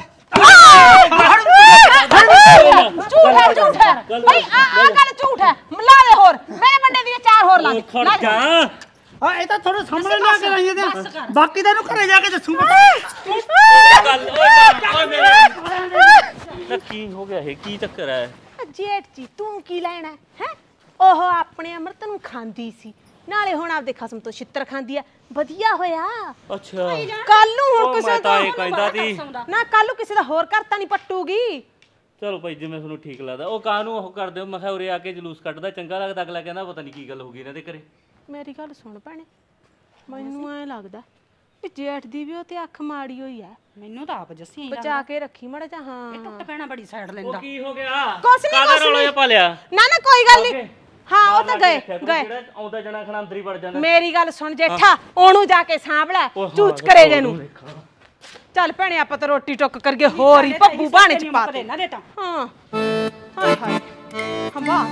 ਝੂਠ ਹੈ ਬਈ ਆ ਗੱਲ ਝੂਠ ਹੈ ਲਾ ਦੇ ਹੋਰ ਮੇਰੇ ਬੰਦੇ ਦੀਆਂ ਚਾਰ ਹੋਰ ਲਾ ਦੇ ਖੜ ਲਾ ਦੇ। ਜਾ ਹਾਂ ਇਹ ਤਾਂ ਥੋੜਾ ਸਾਹਮਣੇ ਲਾ ਕੇ ਆਈਏ ਤੇ ਬਾਕੀ ਤੈਨੂੰ ਘਰੇ ਜਾ ਕੇ ਦੱਸੂਗਾ ਗੱਲ ਓਏ ਮੇਰੇ ਕੀ ਹੋ ਗਿਆ ਇਹ ਕੀ ਚੱਕਰ ਹੈ? ਜੇਠ ਜੀ ਤੂੰ ਕੀ ਲੈਣਾ ਹੈ? ਉਹ ਆਪਣੇ ਅੰਮ੍ਰਿਤ ਨੂੰ ਖਾਂਦੀ ਸੀ ਨਾਲੇ ਹੁਣ ਆਪਦੇ ਖਸਮ ਤੋਂ ਛਿੱਤਰ ਖਾਂਦੀ ਆ ਵਧੀਆ ਹੋਇਆ। ਅੱਛਾ ਕੱਲ ਨੂੰ ਹੁਣ ਉਹ ਕਿਸੇ ਮੈਂ ਦਾ ਤਾਂ ਇਹ ਕਹਿੰਦਾ ਸੀ ਨਾ ਕੱਲ ਨੂੰ ਕਿਸੇ ਦਾ ਹੋਰ ਘਰ ਤਾਂ ਨਹੀਂ ਪੱਟੂਗੀ। ਚਲੋ ਭਾਈ ਜਿਵੇਂ ਤੁਹਾਨੂੰ ਠੀਕ ਲੱਗਦਾ। ਉਹ ਕਾਹਨੂੰ ਉਹ ਕਰ ਦਿਓ। ਮੈਂ ਕਿਹਾ ਉਰੇ ਆ ਕੇ ਜਲੂਸ ਕੱਢਦਾ ਚੰਗਾ ਲੱਗਦਾ। ਅਗਲਾ ਕਹਿੰਦਾ ਪਤਾ ਨਹੀਂ ਕੀ ਗੱਲ ਹੋ ਗਈ ਇਹਨਾਂ ਦੇ ਘਰੇ। ਮੇਰੀ ਗੱਲ ਸੁਣ ਭੈਣੇ ਮੈਨੂੰ ਐ ਲੱਗਦਾ ਵੀ ਜੇਠ ਦੀ ਵੀ ਉਹ ਤੇ ਅੱਖ ਮਾੜੀ ਹੋਈ ਐ। ਮੈਨੂੰ ਤਾਂ ਆਪ ਜੱਸੀ ਬਚਾ ਕੇ ਰੱਖੀ ਮੜਾ ਜਾ। ਹਾਂ ਟੁੱਟ ਪੈਣਾ ਬੜੀ ਸਾਈਡ ਉਹ ਲੈਂਦਾ ਕੀ ਹੋ ਗਿਆ? ਕੁਛ ਨੀ, ਕਾਹਦਾ ਕੁਛ ਰੌਲਾ ਨੀ। ਜਿਹਾ ਪਾ ਲਿਆ? ਨਾ ਨਾ ਕੋਈ ਗੱਲ ਨਹੀਂ। ਹਾਂ ਉਹ ਤਾਂ ਗਏ ਜਿਹੜਾ ਆਉਂਦਾ ਜਣਾ ਖਣਾ ਅੰਦਰ ਹੀ ਵੜ ਜਾਂਦਾ। ਮੇਰੀ ਗੱਲ ਸੁਣ ਜੇਠਾ ਉਹਨੂੰ ਜਾ ਕੇ ਸਾਂਭ ਲੈ ਚੂਚ ਕਰੇ ਜੇ ਨੂੰ। ਚੱਲ ਭੈਣੇ ਆਪਾਂ ਤਾਂ ਰੋਟੀ ਟੁੱਕ ਕਰਕੇ ਹੋਰ ਹੀ ਭੱਬੂ ਬਾਣੇ ਚ ਪਾ ਦੇ ਨਾ ਦੇ ਤਾਂ ਹਾਂ ਹਾਏ ਹਾਏ ਹੰਬਾ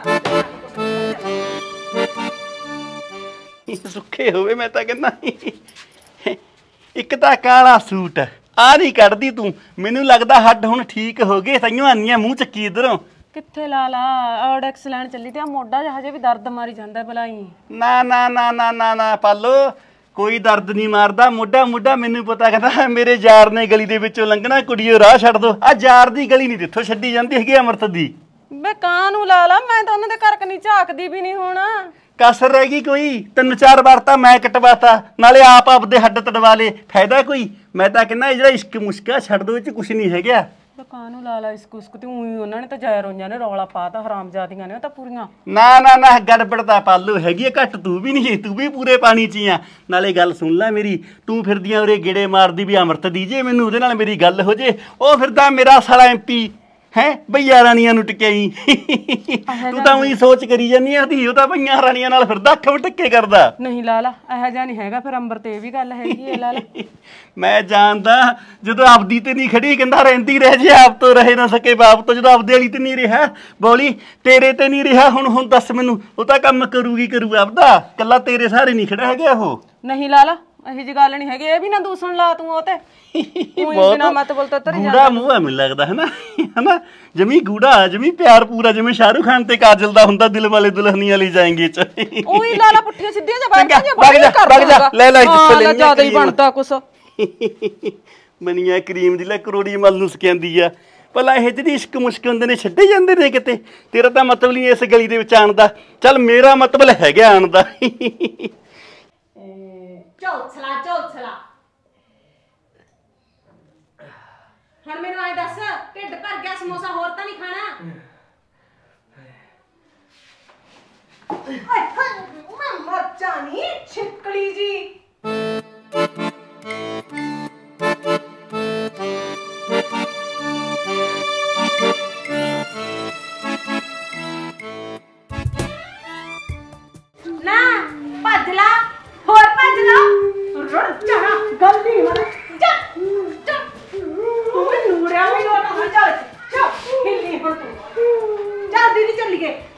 ਸੁੱਖੇ ਹੋਵੇ ਮੈਂ ਤਾਂ ਕਹਿੰਦਾ ਇੱਕ ਤਾਂ ਕਾਲਾ ਸੂਟ ਆ ਨਹੀਂ ਕੱਢਦੀ ਤੂੰ। ਮੈਨੂੰ ਲੱਗਦਾ ਹੱਡ ਹੁਣ ਠੀਕ ਹੋ ਗਏ ਤਾਈਓ ਆਨੀਆਂ ਮੂੰਹ ਚੱਕੀ ਇਧਰੋਂ। ਕਿੱਥੇ ਲਾ ਲਾ ਆਰਡੈਕਸ ਲੈਣ ਚੱਲੀ ਤੇ ਆ ਮੋਢਾ ਜਿਹਾ ਹਜੇ ਵੀ ਦਰਦ ਮਾਰੀ ਜਾਂਦਾ ਭਲਾਈ। ਨਾ ਨਾ ਨਾ ਨਾ ਨਾ ਨਾ ਪਾਲੋ ਕੋਈ ਦਰਦ ਨਹੀਂ ਮਾਰਦਾ। ਮੋਢਾ ਮੋਢਾ ਮੈਨੂੰ ਪਤਾ ਕਹਿੰਦਾ ਮੇਰੇ ਯਾਰ ਨੇ ਗਲੀ ਦੇ ਵਿੱਚੋਂ ਲੰਘਣਾ ਕੁੜੀਓ ਰਾਹ ਛੱਡ ਦੋ। ਆ ਯਾਰ ਦੀ ਗਲੀ ਨਹੀਂ ਦਿੱਥੋਂ ਛੱਡੀ ਜਾਂਦੀ ਹੈਗੀ ਅਮਰਤ ਦੀ। ਬੇ ਕਾਂ ਨੂੰ ਲਾ ਲਾ ਮੈਂ ਤਾਂ ਉਹਨਾਂ ਦੇ ਘਰ ਕਨੀ ਝਾਕਦੀ ਵੀ ਨਹੀਂ ਹੁਣ। ਕਸਰ ਰਹਿ ਗਈ ਕੋਈ? 3-4 ਵਾਰ ਤਾਂ ਮੈਂ ਕਟਵਾਤਾ ਨਾਲੇ ਆਪ ਆਪਦੇ ਹੱਡ ਤੜਵਾ ਲੇ। ਫਾਇਦਾ ਕੋਈ? ਮੈਂ ਤਾਂ ਕਹਿੰਦਾ ਇਹ ਜਿਹੜਾ ਇਸ਼ਕ ਮੁਸ਼ਕਾ ਛੱਡ ਦੋ ਇਹ ਚ ਕੁਛ ਨਹੀਂ ਹੈਗਾ। ਬੇ ਕਾਂ ਨੂੰ ਲਾ ਲਾ ਇਸ ਕੁਸਕ ਤੇ ਉਹੀ ਉਹਨਾਂ ਨੇ ਤਾਂ ਜਾਇ ਰੋਈਆਂ ਨੇ ਰੌਲਾ ਪਾਤਾ ਹਰਾਮਜ਼ਾਦੀਆਂ ਨੇ ਉਹ ਤਾਂ ਪੂਰੀਆਂ। ਨਾ ਨਾ ਨਾ ਗੜਬੜ ਤਾਂ ਪਾਲੂ ਹੈਗੀ ਆ ਘੱਟ। ਤੂੰ ਵੀ ਨਹੀਂ ਤੂੰ ਵੀ ਪੂਰੇ ਪਾਣੀ 'ਚ ਹੀ ਆ। ਨਾਲੇ ਗੱਲ ਸੁਣ ਲੈ ਮੇਰੀ ਤੂੰ ਫਿਰਦੀਆਂ ਉਰੇ ਗੇੜੇ ਮਾਰਦੀ ਵੀ ਅਮਰਤ ਦੀ ਜੇ ਮੈਨੂੰ ਉਹਦੇ ਨਾਲ ਮੇਰੀ ਗੱਲ ਹੋ ਜੇ। ਉਹ ਫਿਰਦਾ ਮੇਰਾ ਸਾਲਾ MP ਹੈ ਭਈਆ ਰਾਣੀਆਂ ਨੂੰ ਟਿਕਾਈ। ਤੂੰ ਤਾਂ ਉਹੀ ਸੋਚ ਕਰੀ ਜਾਂਦੀ ਆ ਧੀ ਉਹ ਤਾਂ ਭਈਆ ਰਾਣੀਆਂ ਨਾਲ ਫਿਰਦਾ ਅੱਖ ਵਟੱਕੇ ਕਰਦਾ। ਨਹੀਂ ਲਾ ਲਾ ਇਹੋ ਜਿਹਾ ਨਹੀਂ ਹੈਗਾ ਫਿਰ ਅੰਬਰ ਤੇ ਇਹ ਵੀ ਗੱਲ ਹੈਗੀ ਹੈ ਲਾ ਲਾ। ਮੈਂ ਜਾਣਦਾ ਜਦੋਂ ਆਪਦੀ ਤੇ ਨਹੀਂ ਖੜੀ ਕਹਿੰਦਾ ਰਹਿੰਦੀ ਰਹਿ ਜੇ ਆਪ ਤੋਂ ਰਹੇ ਨਾ ਸਕੇ ਬਾਪ ਤੋਂ। ਜਦੋਂ ਆਪਦੇ ਵਾਲੀ ਤੇ ਨਹੀਂ ਰਿਹਾ ਬੋਲੀ ਤੇਰੇ ਤੇ ਨਹੀਂ ਰਿਹਾ ਹੁਣ ਦੱਸ ਮੈਨੂੰ ਉਹ ਤਾਂ ਕੰਮ ਕਰੂਗੀ ਕਰੂ ਆਪਦਾ। ਕੱਲਾ ਤੇਰੇ ਸਾਰੇ ਨਹੀਂ ਖੜਾ ਹੈਗਾ ਉਹ। ਨਹੀਂ ਲਾ ਲਾ ਇਹੀ ਜੀ ਗੱਲ ਨਹੀਂ ਹੈਗੀ ਇਹ ਵੀ ਨਾ ਦੂਸਣ ਲਾ ਤੂੰ ਉਹ ਤੇ ਬਿਨਾ ਮਤ ਬੋਲ ਤਾਂ ਧਰੀ ਗੂੜਾ ਮੂੰਹ ਹੈ ਮੈਨੂੰ ਲੱਗਦਾ ਹਨਾ ਜਮੀ ਗੂੜਾ ਜਮੀ ਪਿਆਰ ਪੂਰਾ ਜਿਵੇਂ ਸ਼ਾਹਰੁਖ ਖਾਨ ਤੇ ਕਾਜਲ ਦਾ ਹੁੰਦਾ ਦਿਲ ਵਾਲੇ ਦੁਲਹਨੀਆਂ ਲਈ ਜਾਏਂਗੇ ਚ। ਉਹੀ ਲਾ ਲਾ ਪੁੱਠੀਆਂ ਸਿੱਧੀਆਂ ਜਾਂ ਬਾਤਾਂ ਜਾਂ ਵਗ ਜਾ ਲੈ ਲੈ ਜਿੱਥੇ ਲੈਣੀ ਜਿਆਦਾ ਹੀ ਬਣਦਾ ਕੁਛ। ਮਨੀਆ ਕਰੀਮ ਦੀ ਲੈ ਕਰੋੜੀ ਮਲ ਨੂੰ ਸਕਿਆਂਦੀ ਆ ਭਲਾ ਇਹ ਜਿਹੜੀ ਇਸ਼ਕ ਮੁਸ਼ਕ ਹੁੰਦੇ ਨੇ ਛੱਡੇ ਜਾਂਦੇ ਨੇ ਕਿਤੇ? ਤੇਰਾ ਤਾਂ ਮਤਲਬ ਨਹੀਂ ਇਸ ਗਲੀ ਦੇ ਵਿੱਚ ਆਉਣ ਦਾ। ਚੱਲ ਮੇਰਾ ਮਤਲਬ ਹੈਗਾ ਆਉਣ ਦਾ। ਝੋਲਸਲਾ ਝੋਲਸਲਾ। ਹੁਣ ਮੈਨੂੰ ਐ ਦੱਸ, ਢਿੱਡ ਭਰ ਗਿਆ, ਸਮੋਸਾ ਹੋਰ ਤਾਂ ਨਹੀਂ ਖਾਣਾ? ਮੈਂ ਮਰ ਜਾਣੀ ਛਿੱਕਲੀ ਜੀ। ਨਾ ਭੱਜ ਲਾ, ਹੋਰ ਭੱਜ ਲਾ, ਰੁੜ ਜਾਣਾ ਗਲਤੀ ਵਾਲਾ। ਜਾ ਜਾ ਤੂੰ ਨੂੜਿਆ ਵੀ ਲੋਟਾ ਚੱਲ ਚੱਲ ਹਿੱਲੀ ਹੁਣ ਤੂੰ। ਚੱਲ ਦੀਦੀ ਚੱਲੀਏ।